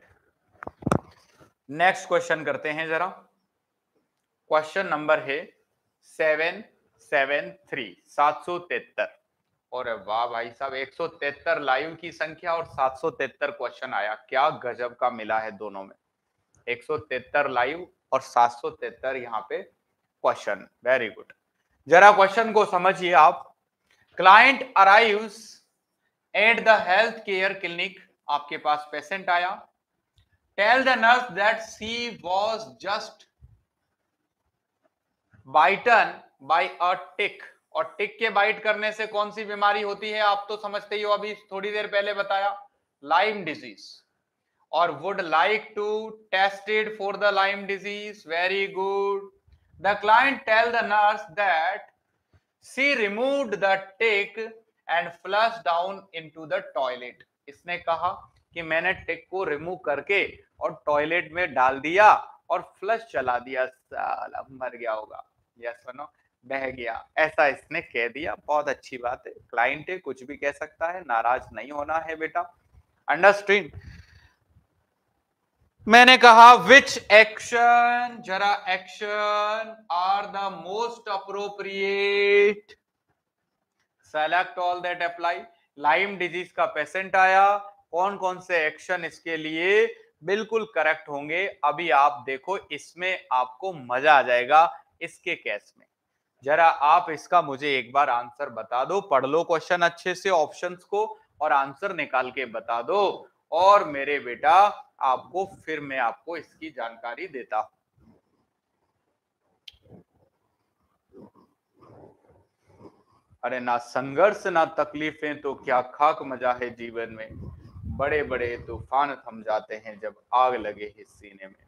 नेक्स्ट क्वेश्चन करते हैं जरा। क्वेश्चन नंबर है 7 773 और वाह भाई साहब 173 लाइव की संख्या और 773 क्वेश्चन आया, क्या गजब का मिला है दोनों में। 173 लाइव और 773 यहाँ पे क्वेश्चन, वेरी गुड। जरा क्वेश्चन को समझिए आप। Client arrives at the health care clinic, आपके पास पेशेंट आया। Tell the nurse that she was just bitten by a tick, और टिक के बाइट करने से कौन सी बीमारी होती है आप तो समझते ही हो, अभी थोड़ी देर पहले बताया, लाइम डिजीज, और would like to tested for the Lyme disease, very good. The client tell the nurse that she removed the tick and flush down into the toilet, इसने कहा कि मैंने टिक को रिमूव करके और टॉयलेट में डाल दिया और फ्लश चला दिया, साला मर गया होगा, यस नो, बह गया, ऐसा इसने कह दिया। बहुत अच्छी बात है, क्लाइंट है, कुछ भी कह सकता है, नाराज नहीं होना है बेटा, अंडरस्टैंड। मैंने कहा विच एक्शन, जरा action are the most appropriate, select all that apply. Lyme disease का पेशेंट आया, कौन कौन से एक्शन इसके लिए बिल्कुल करेक्ट होंगे, अभी आप देखो, इसमें आपको मजा आ जाएगा इसके केस में। जरा आप इसका मुझे एक बार आंसर बता दो, पढ़ लो क्वेश्चन अच्छे से, ऑप्शंस को, और आंसर निकाल के बता दो, और मेरे बेटा आपको फिर मैं आपको इसकी जानकारी देता हूं। अरे ना संघर्ष ना तकलीफें तो क्या खाक मजा है जीवन में, बड़े बड़े तूफान थम जाते हैं जब आग लगे है सीने में।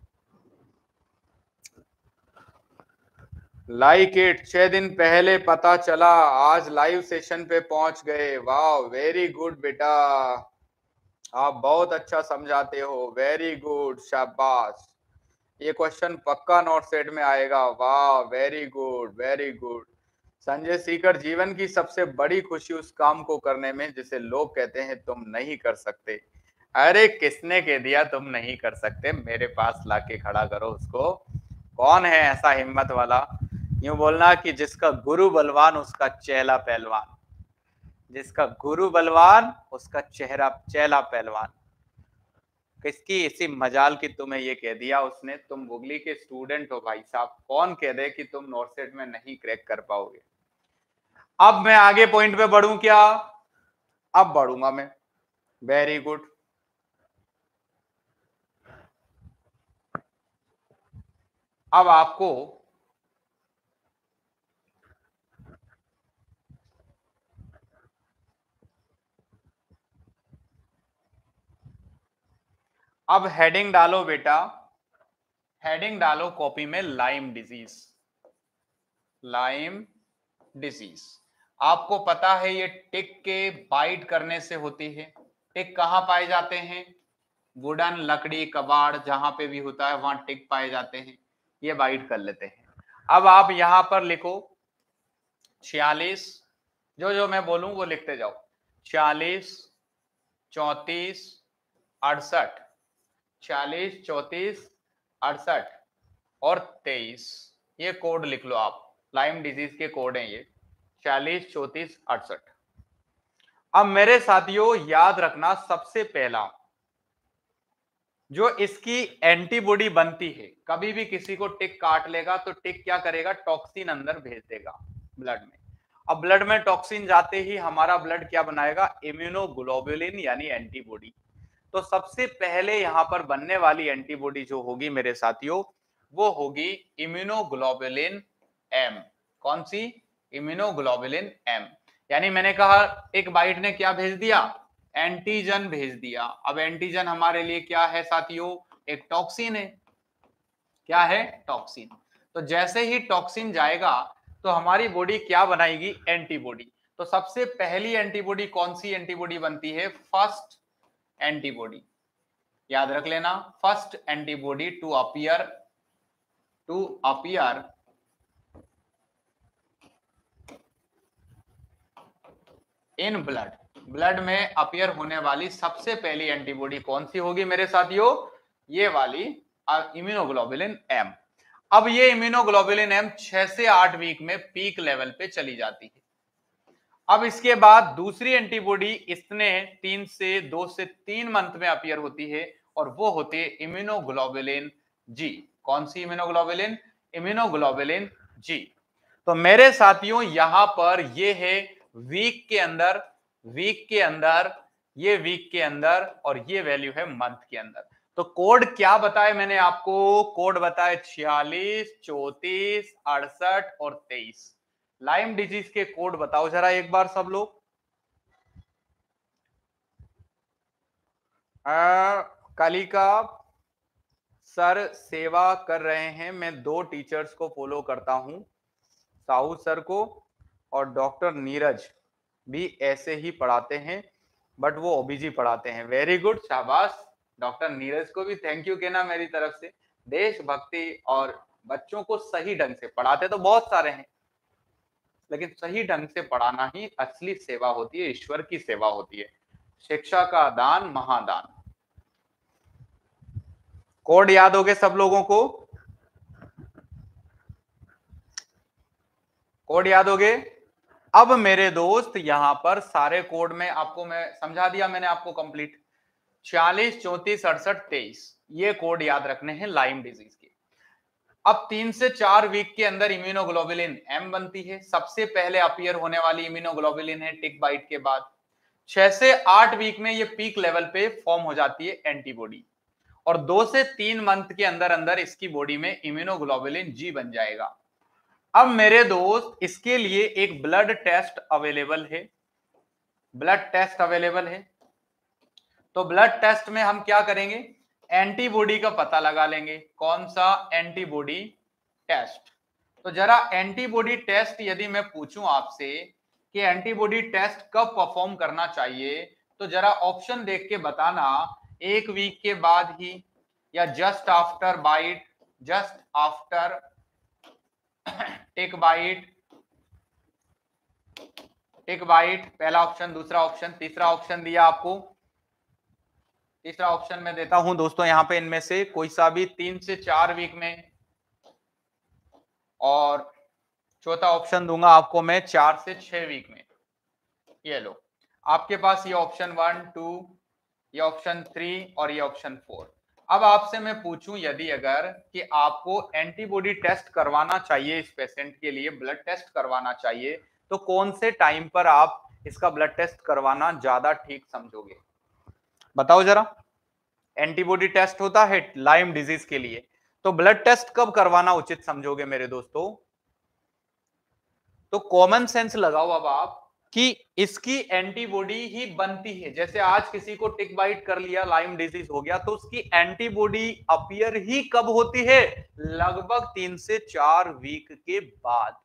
लाइक इट, 6 दिन पहले पता चला, आज लाइव सेशन पे पहुंच गए, वाह वेरी गुड बेटा, आप बहुत अच्छा समझाते हो, वेरी गुड, शाबाश, ये क्वेश्चन पक्का नोट सेट में आएगा, वाह very good very good. Sanjay Sikar, जीवन की सबसे बड़ी खुशी उस काम को करने में जिसे लोग कहते हैं तुम नहीं कर सकते। अरे किसने कह दिया तुम नहीं कर सकते, मेरे पास लाके खड़ा करो उसको, कौन है ऐसा हिम्मत वाला। यूं बोलना कि जिसका गुरु बलवान उसका चेला पहलवान, जिसका गुरु बलवान उसका चेला पहलवान। किसकी इसी मजाल की तुम्हें ये कह दिया उसने, तुम बुगली के स्टूडेंट हो भाई साहब, कौन कह दे कि तुम नॉर्थ में नहीं क्रैक कर पाओगे। अब मैं आगे पॉइंट पे बढ़ूं क्या, अब बढ़ूंगा मैं, वेरी गुड। अब आपको अब हेडिंग डालो बेटा, हेडिंग डालो कॉपी में, लाइम डिजीज, लाइम डिजीज। आपको पता है ये टिक के बाइट करने से होती है। टिक कहां पाए जाते हैं, वुडन, लकड़ी, कबाड़, जहां पे भी होता है वहां टिक पाए जाते हैं, ये बाइट कर लेते हैं। अब आप यहां पर लिखो 46, जो जो मैं बोलूं वो लिखते जाओ, 46, 34, 68, 46, 34, 68 और 23, ये कोड लिख लो आप, लाइम डिजीज के कोड हैं ये, 46, 34, 68। अब मेरे साथियों याद रखना, सबसे पहला जो इसकी एंटीबॉडी बनती है, कभी भी किसी को टिक काट लेगा तो टिक क्या करेगा, टॉक्सिन अंदर भेज देगा ब्लड में। अब ब्लड में टॉक्सिन जाते ही हमारा ब्लड क्या बनाएगा, इम्यूनोग्लोबुलिन यानी एंटीबॉडी। तो सबसे पहले यहां पर बनने वाली एंटीबॉडी जो होगी मेरे साथियों, वो होगी इम्यूनोग्लोबुलिन एम। कौन सी, इम्यूनोग्लोबुलिन एम। यानी मैंने कहा एक बाइट ने क्या भेज दिया, एंटीजन भेज दिया। अब एंटीजन हमारे लिए क्या है साथियों, एक टॉक्सिन है, क्या है, टॉक्सिन। तो जैसे ही टॉक्सिन जाएगा तो हमारी बॉडी क्या बनाएगी, एंटीबॉडी। तो सबसे पहली एंटीबॉडी कौन सी एंटीबॉडी बनती है, फर्स्ट एंटीबॉडी, याद रख लेना, first antibody to appear in blood, blood में अपीयर होने वाली सबसे पहली एंटीबॉडी कौन सी होगी मेरे साथियों, ये वाली इम्यूनोग्लोबुलिन एम। अब ये इम्यूनोग्लोबुलिन एम 6 से 8 वीक में पीक लेवल पे चली जाती है। अब इसके बाद दूसरी एंटीबॉडी इसने 2 से 3 मंथ में अपीयर होती है और वो होती है इम्यूनोग्लोबुलिन जी। कौन सी इम्यूनोग्लोबुलिन? Immunoglobulin G. तो मेरे साथियों यहां पर ये है वीक के अंदर, वीक के अंदर, ये वीक के अंदर और ये वैल्यू है मंथ के अंदर। तो कोड क्या बताए मैंने आपको? कोड बताए 46, 34, 68 और 23। लाइम डिजीज के कोड बताओ जरा एक बार सब लोग। कालिका सर सेवा कर रहे हैं, मैं 2 टीचर्स को फॉलो करता हूं, साहू सर को और डॉक्टर नीरज भी ऐसे ही पढ़ाते हैं, बट वो ओबीजी पढ़ाते हैं। वेरी गुड, शाबाश। डॉक्टर नीरज को भी थैंक यू कहना मेरी तरफ से। देशभक्ति और बच्चों को सही ढंग से पढ़ाते तो बहुत सारे हैं, लेकिन सही ढंग से पढ़ाना ही असली सेवा होती है, ईश्वर की सेवा होती है। शिक्षा का दान महादान। कोड याद हो गए सब लोगों को? कोड याद हो गए? अब मेरे दोस्त यहां पर सारे कोड में आपको मैं समझा दिया, मैंने आपको कंप्लीट। 46, 34, 68, 23 ये कोड याद रखने हैं लाइम डिजीज के। अब 3 से 4 वीक के अंदर इम्यूनोग्लोबुलिन एम बनती है, सबसे पहले अपीयर होने वाली इम्यूनोग्लोबुलिन है टिक बाइट के बाद। 6 से 8 वीक में ये पीक लेवल पे फॉर्म हो जाती है एंटीबॉडी और 2 से 3 मंथ के अंदर अंदर इसकी बॉडी में इम्यूनोग्लोबुलिन जी बन जाएगा। अब मेरे दोस्त इसके लिए एक ब्लड टेस्ट अवेलेबल है, ब्लड टेस्ट अवेलेबल है। तो ब्लड टेस्ट में हम क्या करेंगे? एंटीबॉडी का पता लगा लेंगे। कौन सा? Antibody test. तो जरा एंटीबॉडी टेस्ट यदि मैं पूछूं आपसे कि एंटीबॉडी टेस्ट कब परफॉर्म करना चाहिए, तो जरा ऑप्शन देख के बताना। 1 वीक के बाद ही, या just after bite, just after tick bite, tick bite पहला ऑप्शन, दूसरा ऑप्शन, तीसरा ऑप्शन दिया आपको। तीसरा ऑप्शन मैं देता हूं दोस्तों यहां पे इनमें से कोई सा भी 3 से 4 वीक में, और चौथा ऑप्शन दूंगा आपको मैं 4 से 6 वीक में। ये लो आपके पास ये ऑप्शन 1, 2, ये ऑप्शन 3 और ये ऑप्शन 4। अब आपसे मैं पूछूं यदि अगर कि आपको एंटीबॉडी टेस्ट करवाना चाहिए, इस पेशेंट के लिए ब्लड टेस्ट करवाना चाहिए, तो कौन से टाइम पर आप इसका ब्लड टेस्ट करवाना ज्यादा ठीक समझोगे? बताओ जरा। एंटीबॉडी टेस्ट होता है लाइम डिजीज के लिए, तो ब्लड टेस्ट कब करवाना उचित समझोगे मेरे दोस्तों? तो कॉमन सेंस लगाओ अब आप कि इसकी एंटीबॉडी ही बनती है। जैसे आज किसी को टिक बाइट कर लिया, लाइम डिजीज हो गया, तो उसकी एंटीबॉडी अपीयर ही कब होती है? लगभग 3 से 4 वीक के बाद,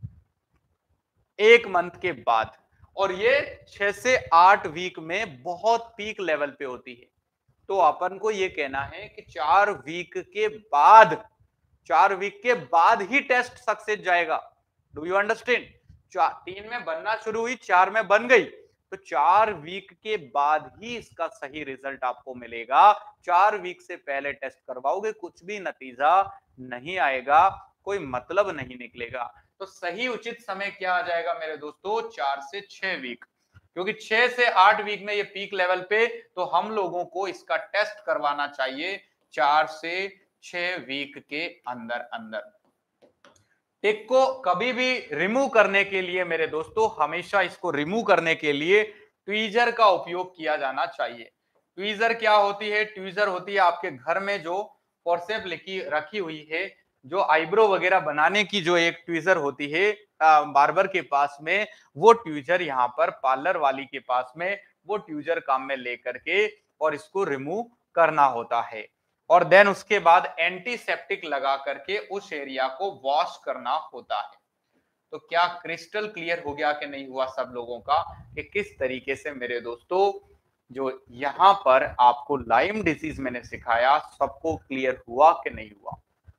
1 मंथ के बाद। और ये 6 से 8 वीक में बहुत पीक लेवल पे होती है। तो अपन को ये कहना है कि 4 वीक के बाद, 4 वीक के बाद ही टेस्ट सक्सेस जाएगा। Do you understand? 3 में बनना शुरू हुई, 4 में बन गई, तो 4 वीक के बाद ही इसका सही रिजल्ट आपको मिलेगा। 4 वीक से पहले टेस्ट करवाओगे कुछ भी नतीजा नहीं आएगा, कोई मतलब नहीं निकलेगा। तो सही उचित समय क्या आ जाएगा मेरे दोस्तों? 4 से 6 वीक, क्योंकि 6 से 8 वीक में ये पीक लेवल पे, तो हम लोगों को इसका टेस्ट करवाना चाहिए 4 से 6 वीक के अंदर अंदर। टिक को कभी भी रिमूव करने के लिए मेरे दोस्तों, हमेशा इसको रिमूव करने के लिए ट्वीजर का उपयोग किया जाना चाहिए। ट्वीजर क्या होती है? ट्वीजर होती है आपके घर में जो फोर्सेप लिखी रखी हुई है, जो आईब्रो वगैरह बनाने की जो एक ट्वीजर होती है बार्बर के पास में, वो ट्वीजर यहाँ पर पार्लर वाली के पास में वो ट्वीजर काम में लेकर के और इसको रिमूव करना होता है। और देन उसके बाद एंटीसेप्टिक लगा करके उस एरिया को वॉश करना होता है। तो क्या क्रिस्टल क्लियर हो गया कि नहीं हुआ सब लोगों का कि किस तरीके से मेरे दोस्तों जो यहां पर आपको लाइम डिजीज मैंने सिखाया, सबको क्लियर हुआ कि नहीं हुआ?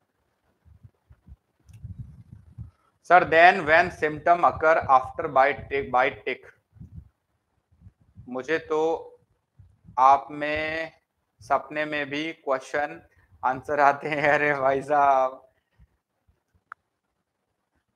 Sir then when symptom occur after bite tick, मुझे तो आप में सपने में भी क्वेश्चन आंसर आते हैं। अरे भाई साहब,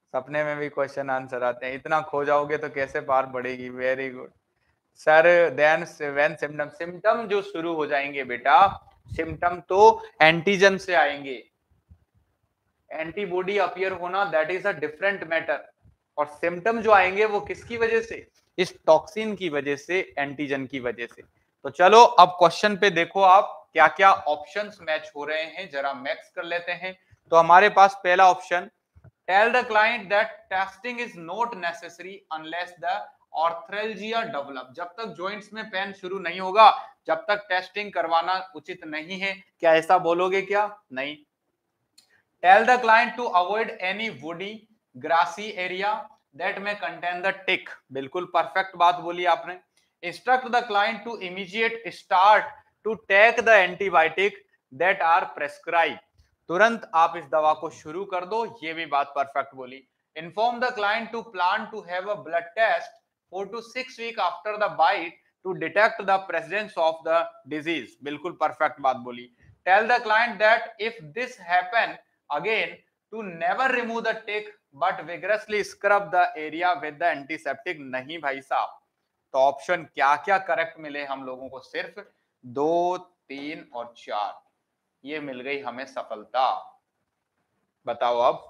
सपने में भी क्वेश्चन आंसर आते हैं, इतना खो जाओगे तो कैसे पार बढ़ेगी। Very good sir. Then when symptom, symptom जो शुरू हो जाएंगे बेटा, सिम्टम तो एंटीजन से आएंगे। एंटीबॉडी अपीयर होना that is a different matter, और सिम्टम जो आएंगे वो किसकी वजह से, इस टॉक्सिन की वजह से, एंटीजन की वजह से। तो चलो अब क्वेश्चन पे देखो आप क्या क्या ऑप्शंस मैच हो रहे हैं, जरा मैच कर लेते हैं। तो हमारे पास पहला option, tell the client that testing is not necessary unless the arthralgia develop. जब तक जॉइंट्स में पेन शुरू नहीं होगा, जब तक टेस्टिंग करवाना उचित नहीं है। क्या ऐसा बोलोगे क्या? नहीं। Tell the client to avoid any woody, grassy area that may contain the tick. बिल्कुल परफेक्ट बात बोली आपने। Instruct the client to immediate start to take the antibiotic that are prescribed. तुरंत आप इस दवा को शुरू कर दो, ये भी बात परफेक्ट बोली। Inform the client to plan to have a blood test 4 to 6 weeks after the bite to detect the presence of the disease. बिल्कुल परफेक्ट बात बोली। Tell the client that if this happen again to never remove the tick but vigorously scrub the area with the antiseptic। नहीं भाई साहब, तो option क्या क्या correct मिले हम लोगों को? सिर्फ 2, 3 और 4, ये मिल गई हमें सफलता। बताओ अब।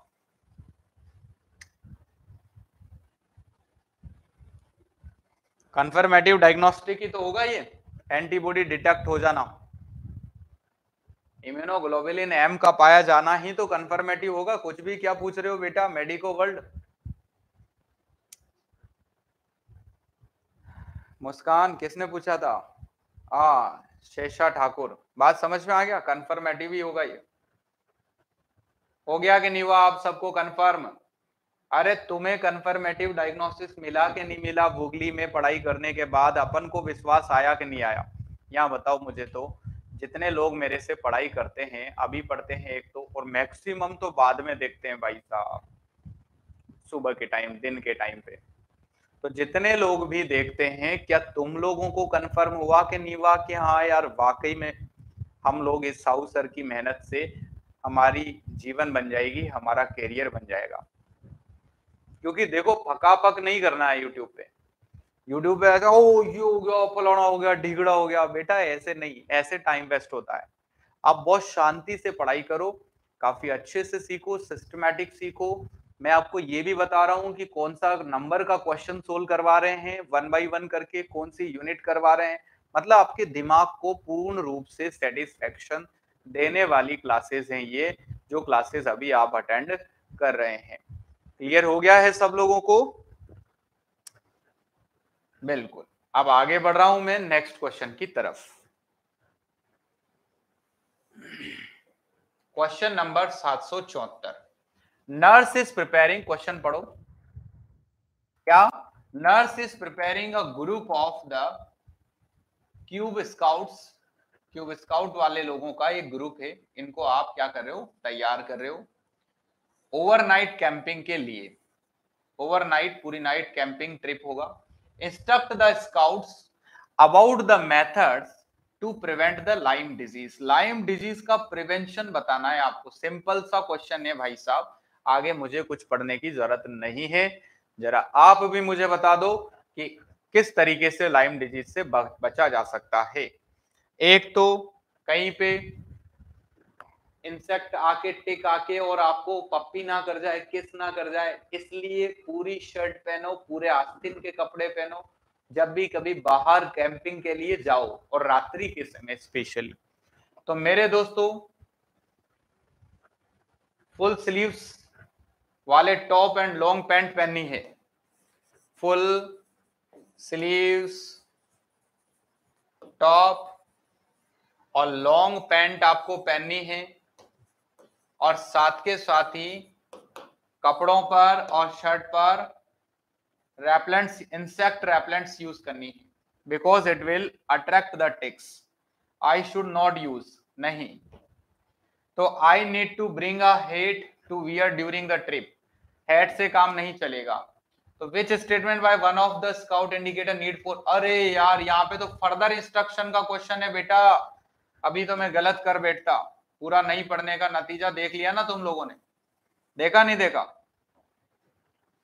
कंफर्मेटिव डायग्नोस्टिक ही तो होगा ये, एंटीबॉडी डिटेक्ट हो जाना, इम्यूनोग्लोबुलिन एम का पाया जाना ही तो कंफर्मेटिव होगा। कुछ भी क्या पूछ रहे हो बेटा, मेडिको वर्ल्ड। मुस्कान किसने पूछा था? शेषा ठाकुर, बात समझ में आ गया, कंफर्मेटिव ही होगा ये। हो गया कि नहीं हुआ आप सबको कंफर्म? अरे तुम्हें कंफर्मेटिव डायग्नोसिस मिला कि नहीं मिला? गूगली में पढ़ाई करने के बाद अपन को विश्वास आया कि नहीं आया? यहाँ बताओ मुझे। तो जितने लोग मेरे से पढ़ाई करते हैं, अभी पढ़ते हैं एक तो, और मैक्सिमम तो बाद में देखते हैं भाई साहब, सुबह के टाइम, दिन के टाइम पे। तो जितने लोग भी देखते हैं, क्या तुम लोगों को कंफर्म हुआ कि नहीं हुआ कि हाँ यार वाकई में हम लोग इस साहू सर की मेहनत से हमारी जीवन बन जाएगी, हमारा करियर बन जाएगा? क्योंकि देखो पकापक नहीं करना है यूट्यूब पे। यूट्यूब पे ऐसा ओ ये हो गया, फलाना हो गया, ढिगड़ा हो गया, बेटा ऐसे नहीं, ऐसे टाइम वेस्ट होता है। आप बहुत शांति से पढ़ाई करो, काफी अच्छे से सीखो, सिस्टमैटिक सीखो। मैं आपको ये भी बता रहा हूँ कि कौन सा नंबर का क्वेश्चन सोल्व करवा रहे हैं, 1 बाय 1 करके, कौन सी यूनिट करवा रहे हैं। मतलब आपके दिमाग को पूर्ण रूप से सेटिस्फेक्शन देने वाली क्लासेस हैं ये, जो क्लासेस अभी आप अटेंड कर रहे हैं। क्लियर हो गया है सब लोगों को? बिल्कुल। अब आगे बढ़ रहा हूं मैं नेक्स्ट क्वेश्चन की तरफ। Question number 774। Nurse is preparing, question पढ़ो क्या? Nurse is preparing a group of the cub scouts. Cub scout वाले लोगों का एक ग्रुप है, इनको आप क्या कर रहे हो? तैयार कर रहे हो ओवरनाइट कैंपिंग के लिए। ओवरनाइट, पूरी नाइट कैंपिंग ट्रिप होगा। Instruct the scouts about the methods to prevent the Lyme disease. Lyme disease का प्रिवेंशन बताना है आपको। सिंपल सा क्वेश्चन है भाई साहब, आगे मुझे कुछ पढ़ने की जरूरत नहीं है। जरा आप भी मुझे बता दो कि किस तरीके से लाइम डिजीज से बचा जा सकता है। एक तो कहीं पे इंसेक्ट आके, टिक आके और आपको पप्पी ना कर जाए, किस ना कर जाए, इसलिए पूरी शर्ट पहनो, पूरे आस्तीन के कपड़े पहनो जब भी कभी बाहर कैंपिंग के लिए जाओ, और रात्रि के समय स्पेशली। तो मेरे दोस्तों, फुल स्लीव्स वाले टॉप एंड लॉन्ग पैंट पहननी है। फुल स्लीव्स टॉप और लॉन्ग पैंट आपको पहननी है, और साथ के साथ ही कपड़ों पर और शर्ट पर रेपलेंट्स, इंसेक्ट रेपलेंट्स यूज करनी है, because it will attract the ticks. I should not use, नहीं। तो I need to bring a hat to wear during the trip. Hat से काम नहीं चलेगा। तो which statement by one of the scout indicator need for, अरे यार यहाँ पे तो फर्दर इंस्ट्रक्शन का क्वेश्चन है बेटा। अभी तो मैं गलत कर बैठता, पूरा नहीं पढ़ने का नतीजा देख लिया ना तुम लोगों ने? देखा नहीं देखा?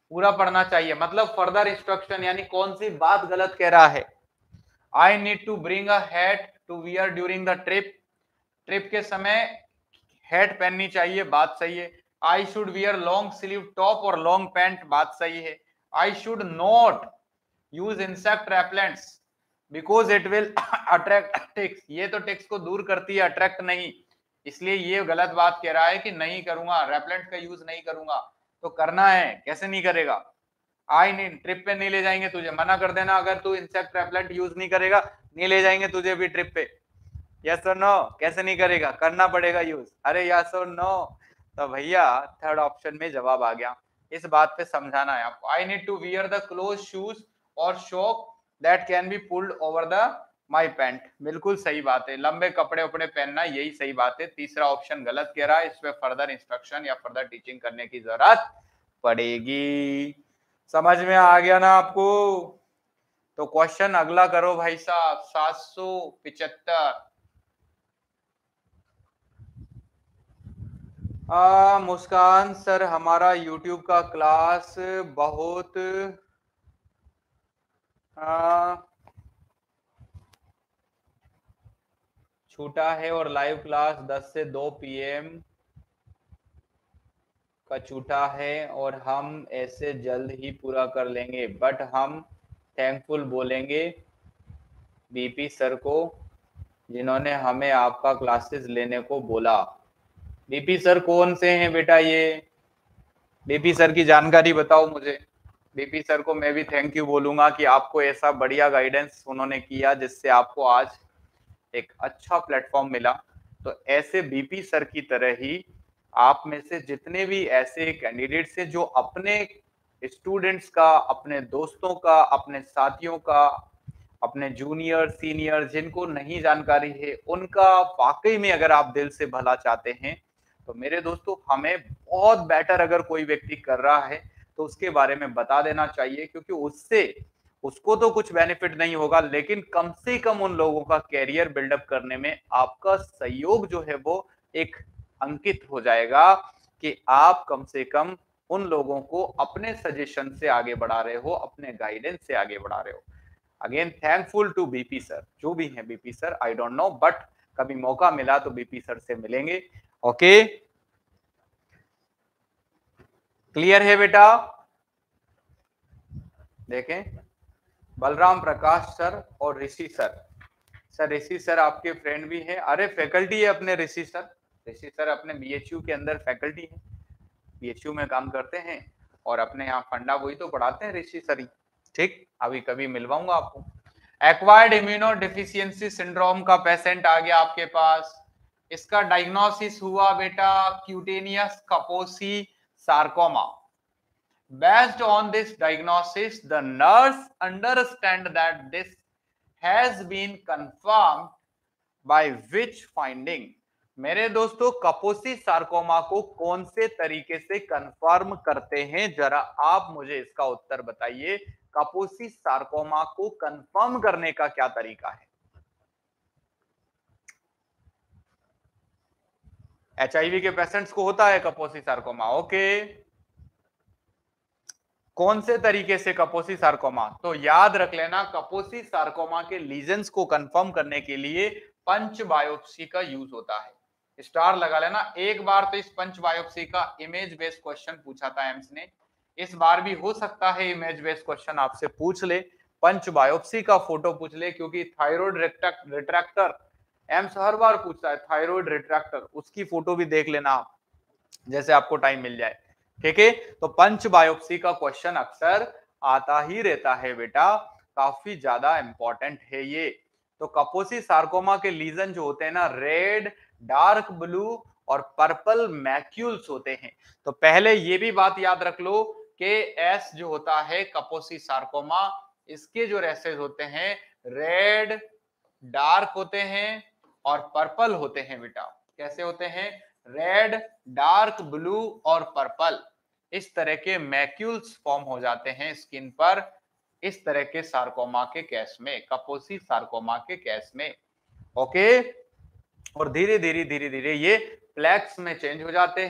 पूरा पढ़ना चाहिए, मतलब फर्दर इंस्ट्रक्शन यानी कौन सी बात गलत कह रहा है। I need to bring a hat to wear during the trip, trip के समय हैट पहननी चाहिए, बात सही है। I should wear long sleeve top और लॉन्ग पैंट, बात सही है। I should not use insect repellents because it will attract ticks, ये तो टिक्स को दूर करती है, अट्रैक्ट नहीं, इसलिए ये गलत बात कह रहा है कि नहीं करूंगा, रेपेलेंट का यूज नहीं करूंगा। तो करना है, कैसे नहीं करेगा। आई नहीं, ट्रिप पे नहीं ले जाएंगे तुझे, मना कर देना, अगर तू इंसेक्ट रेपेलेंट यूज नहीं करेगा नहीं ले जाएंगे तुझे भी ट्रिप पे। यस और नो, कैसे नहीं करेगा, करना पड़ेगा यूज, अरे यस और नो। तो भैया थर्ड ऑप्शन में जवाब आ गया, इस बात पे समझाना है आपको। I need to wear the close shoes और socks that can be pulled over the my pant, बिल्कुल सही बात है, लंबे कपड़े उपड़े पहनना, यही सही बात है। तीसरा ऑप्शन गलत कह रहा है, इसमें फर्दर इंस्ट्रक्शन या फर्दर टीचिंग करने की जरूरत पड़ेगी। समझ में आ गया ना आपको। तो क्वेश्चन अगला करो भाई साहब, 775। मुस्कान सर, हमारा यूट्यूब का क्लास बहुत छूटा है और लाइव क्लास 10 से 2 PM का छूटा है और हम ऐसे जल्द ही पूरा कर लेंगे, बट हम थैंकफुल बोलेंगे बीपी सर को जिन्होंने हमें आपका क्लासेस लेने को बोला। बीपी सर कौन से हैं बेटा ये, बीपी सर की जानकारी बताओ मुझे। बीपी सर को मैं भी थैंक यू बोलूंगा कि आपको ऐसा बढ़िया गाइडेंस उन्होंने किया जिससे आपको आज एक अच्छा प्लेटफॉर्म मिला। तो ऐसे बीपी सर की तरह ही आप में से जितने भी ऐसे कैंडिडेट्स हैं जो अपने स्टूडेंट्स का, अपने दोस्तों का, अपने साथियों का, अपने जूनियर सीनियर जिनको नहीं जानकारी है उनका वाकई में अगर आप दिल से भला चाहते हैं, तो मेरे दोस्तों हमें बहुत बेटर अगर कोई व्यक्ति कर रहा है तो उसके बारे में बता देना चाहिए, क्योंकि उससे उसको तो कुछ बेनिफिट नहीं होगा लेकिन कम से कम उन लोगों का कैरियर बिल्डअप करने में आपका सहयोग जो है वो एक अंकित हो जाएगा कि आप कम से कम उन लोगों को अपने सजेशन से आगे बढ़ा रहे हो, अपने गाइडेंस से आगे बढ़ा रहे हो। Again thankful to BP sir, जो भी है BP sir, I don't know, but कभी मौका मिला तो बीपी सर से मिलेंगे। ओके, क्लियर है बेटा। देखें, बलराम प्रकाश सर और Rishi sir, sir Rishi sir आपके फ्रेंड भी हैं, अरे फैकल्टी है अपने ऋषि सर, ऋषि सर अपने बीएचयू के अंदर फैकल्टी है, बीएचयू में काम करते हैं और अपने यहाँ फंडा वही तो पढ़ाते हैं ऋषि सर ही। ठीक, अभी कभी मिलवाऊंगा आपको। एक्वायर्ड इम्यूनो डिफिशियंसी सिंड्रोम का पेशेंट आ गया आपके पास, इसका डायग्नोसिस हुआ बेटा cutaneous Kaposi sarcoma. Based on this diagnosis, the nurse understand that this has been confirmed by which finding? मेरे दोस्तों कपोसी सार्कोमा को कौन से तरीके से कंफर्म करते हैं, जरा आप मुझे इसका उत्तर बताइए। कपोसी सार्कोमा को कंफर्म करने का क्या तरीका है। एचआईवी के पेशेंट्स को होता है कपोसी सार्कोमा, ओके, कौन से तरीके से कपोसी सार्कोमा, तो याद रख लेना कपोसी सार्कोमा के लीजन्स को कंफर्म करने के लिए पंच बायोप्सी का यूज होता है। स्टार लगा लेना, एक बार तो इस पंच बायोप्सी का इमेज बेस्ड क्वेश्चन पूछा था एम्स ने, इस बार भी हो सकता है इमेज बेस्ड क्वेश्चन आपसे पूछ ले, पंच बायोप्सी का फोटो पूछ ले, क्योंकि थायराइड रिट्रैक्टर एम्स हर बार पूछता है, थायराइड रिट्रैक्टर उसकी फोटो भी देख लेना आप, जैसे आपको टाइम मिल जाए। ठीक है, तो पंच बायोप्सी का क्वेश्चन अक्सर आता ही रहता है बेटा, काफी ज्यादा इंपॉर्टेंट है ये। तो कपोसी सार्कोमा के लीजन जो होते हैं ना, रेड, डार्क ब्लू और पर्पल मैक्यूल्स होते हैं। तो पहले ये भी बात याद रख लो कि एस जो होता है कपोसी सार्कोमा, इसके जो रेसेस होते हैं रेड, डार्क होते हैं और पर्पल होते हैं बेटा। कैसे होते हैं, रेड, डार्क ब्लू और पर्पल, इस तरह के मैक्यूल्स फॉर्म हो जाते हैं स्किन पर इस तरह के सार्कोमा के केस में, कपोसी सार्कोमा के केस में। ओके, और धीरे धीरे धीरे धीरे ये प्लेक्स में चेंज हो जाते हैं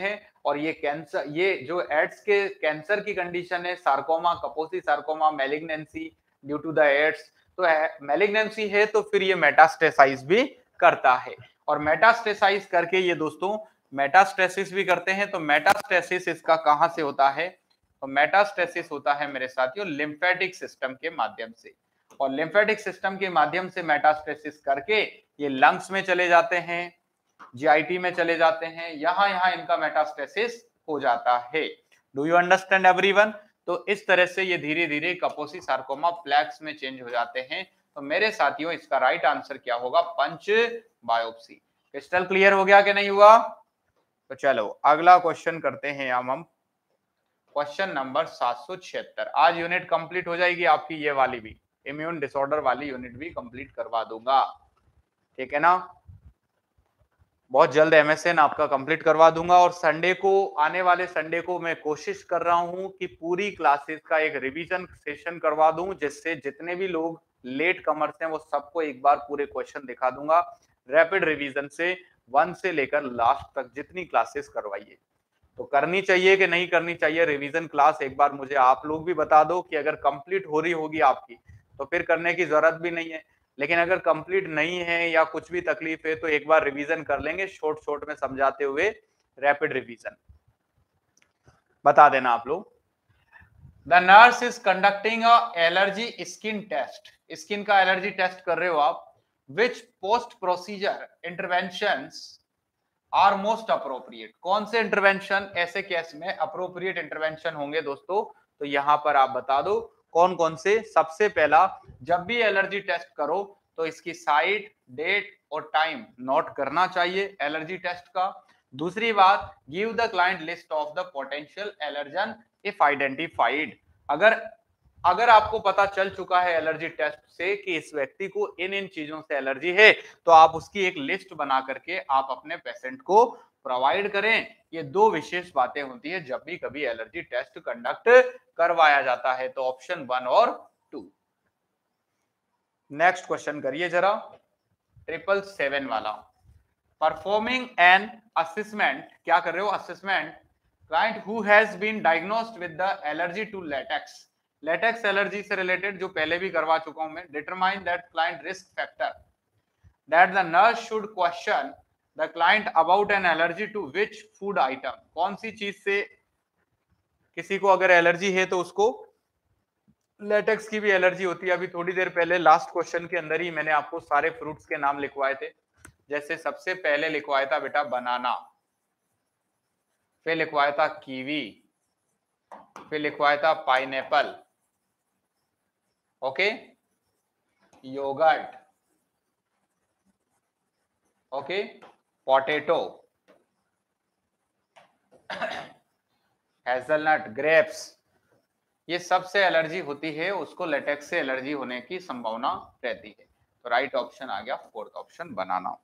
और ये कैंसर, ये जो एड्स के कैंसर की कंडीशन है, sarcoma, Kaposi sarcoma, malignancy due to the AIDS, तो मैलिग्नेंसी है तो फिर ये मेटास्टेसाइज भी करता है, और मेटास्टेसाइज करके ये दोस्तों मेटास्टेसिस भी करते हैं। तो मेटास्टेसिस इसका कहां से होता है? तो मेटास्टेसिस होता है मेरे साथियों लिम्फेटिक सिस्टम के माध्यम से, और लिम्फेटिक सिस्टम के माध्यम से मेटास्टेसिस करके ये लंग्स में चले जाते हैं, जीआईटी में चले जाते हैं, यहां यहां इनका मेटास्टेसिस हो जाता है। Do you understand everyone? तो इस तरह से ये धीरे धीरे कपोसी सार्कोमा प्लैक्स में चेंज हो जाते हैं। तो मेरे साथियों इसका राइट आंसर क्या होगा? पंच बायोप्सी। क्रिस्टल क्लियर हो गया कि नहीं हुआ? तो चलो अगला क्वेश्चन करते हैं हम क्वेश्चन नंबर 776। आज यूनिट कंप्लीट हो जाएगी आपकी, ये वाली भी इम्यून डिसऑर्डर वाली यूनिट भी कंप्लीट करवा दूंगा, ठीक है ना? बहुत जल्द एमएसएन आपका कंप्लीट करवा दूंगा, और संडे को, आने वाले संडे को मैं कोशिश कर रहा हूं कि पूरी क्लासेस का एक रिवीजन सेशन करवा दूं, जिससे जितने भी लोग लेट कमर्स हैं वो सबको एक बार पूरे क्वेश्चन दिखा दूंगा रैपिड रिवीजन से, 1 से लेकर लास्ट तक जितनी क्लासेस करवाइए। तो करनी चाहिए कि नहीं करनी चाहिए रिवीजन क्लास, एक बार मुझे आप लोग भी बता दो कि अगर कंप्लीट हो रही होगी आपकी तो फिर करने की जरूरत भी नहीं है, लेकिन अगर कंप्लीट नहीं है या कुछ भी तकलीफ है तो एक बार रिवीजन कर लेंगे शॉर्ट शॉर्ट में समझाते हुए, रैपिड रिवीजन बता देना आप लोग। The nurse is conducting a allergy skin test, skin का एलर्जी टेस्ट कर रहे हो आप, which post procedure interventions are most appropriate, कौन से इंटरवेंशन ऐसे केस में अप्रोप्रिएट इंटरवेंशन होंगे दोस्तों? तो यहां पर आप बता दो कौन कौन से। सबसे पहला, जब भी एलर्जी टेस्ट करो तो इसकी साइट, डेट और टाइम नोट करना चाहिए एलर्जी टेस्ट का। दूसरी बात, give the client list of the potential allergen if identified, अगर आपको पता चल चुका है एलर्जी टेस्ट से कि इस व्यक्ति को इन इन चीजों से एलर्जी है, तो आप उसकी एक लिस्ट बना करके आप अपने पेशेंट को प्रोवाइड करें। ये दो विशेष बातें होती है जब भी कभी एलर्जी टेस्ट कंडक्ट करवाया जाता है। तो ऑप्शन 1 और 2। नेक्स्ट क्वेश्चन करिए जरा, 777 वाला। परफॉर्मिंग एन असेसमेंट, क्या कर रहे हो? Assessment client who has been diagnosed with the allergy to latex, latex allergy से रिलेटेड जो पहले भी करवा चुका हूं मैं। Determine that client risk factor that the nurse should question the client about an allergy to which food item, कौन सी चीज से किसी को अगर एलर्जी है तो उसको लेटेक्स की भी एलर्जी होती है। अभी थोड़ी देर पहले लास्ट क्वेश्चन के अंदर ही मैंने आपको सारे फ्रूट्स के नाम लिखवाए थे, जैसे सबसे पहले लिखवाया था बेटा बनाना, फिर लिखवाया था कीवी, फिर लिखवाया था pineapple, okay, yogurt, okay, potato, hazelnut, grapes, ये सबसे एलर्जी होती है, उसको लेटेक्स से एलर्जी होने की संभावना रहती है। तो राइट ऑप्शन आ गया, फोर्थ ऑप्शन बनाना।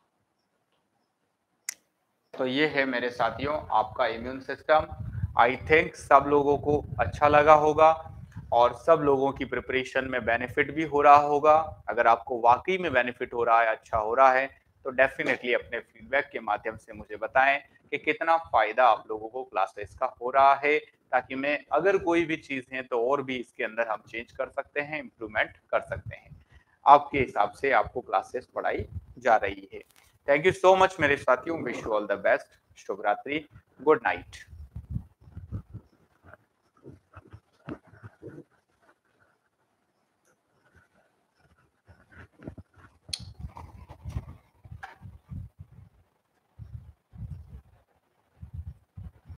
तो ये है मेरे साथियों आपका इम्यून सिस्टम। आई थिंक सब लोगों को अच्छा लगा होगा और सब लोगों की प्रिपरेशन में बेनिफिट भी हो रहा होगा। अगर आपको वाकई में बेनिफिट हो रहा है, अच्छा हो रहा है, तो डेफिनेटली अपने फीडबैक के माध्यम से मुझे बताएं कि कितना फायदा आप लोगों को क्लासेस का हो रहा है, ताकि मैं अगर कोई भी चीज है तो और भी इसके अंदर हम चेंज कर सकते हैं, इम्प्रूवमेंट कर सकते हैं। आपके हिसाब से आपको क्लासेस पढ़ाई जा रही है। थैंक यू सो मच मेरे साथियों, wish you all the best, शुभ रात्रि, गुड नाइट।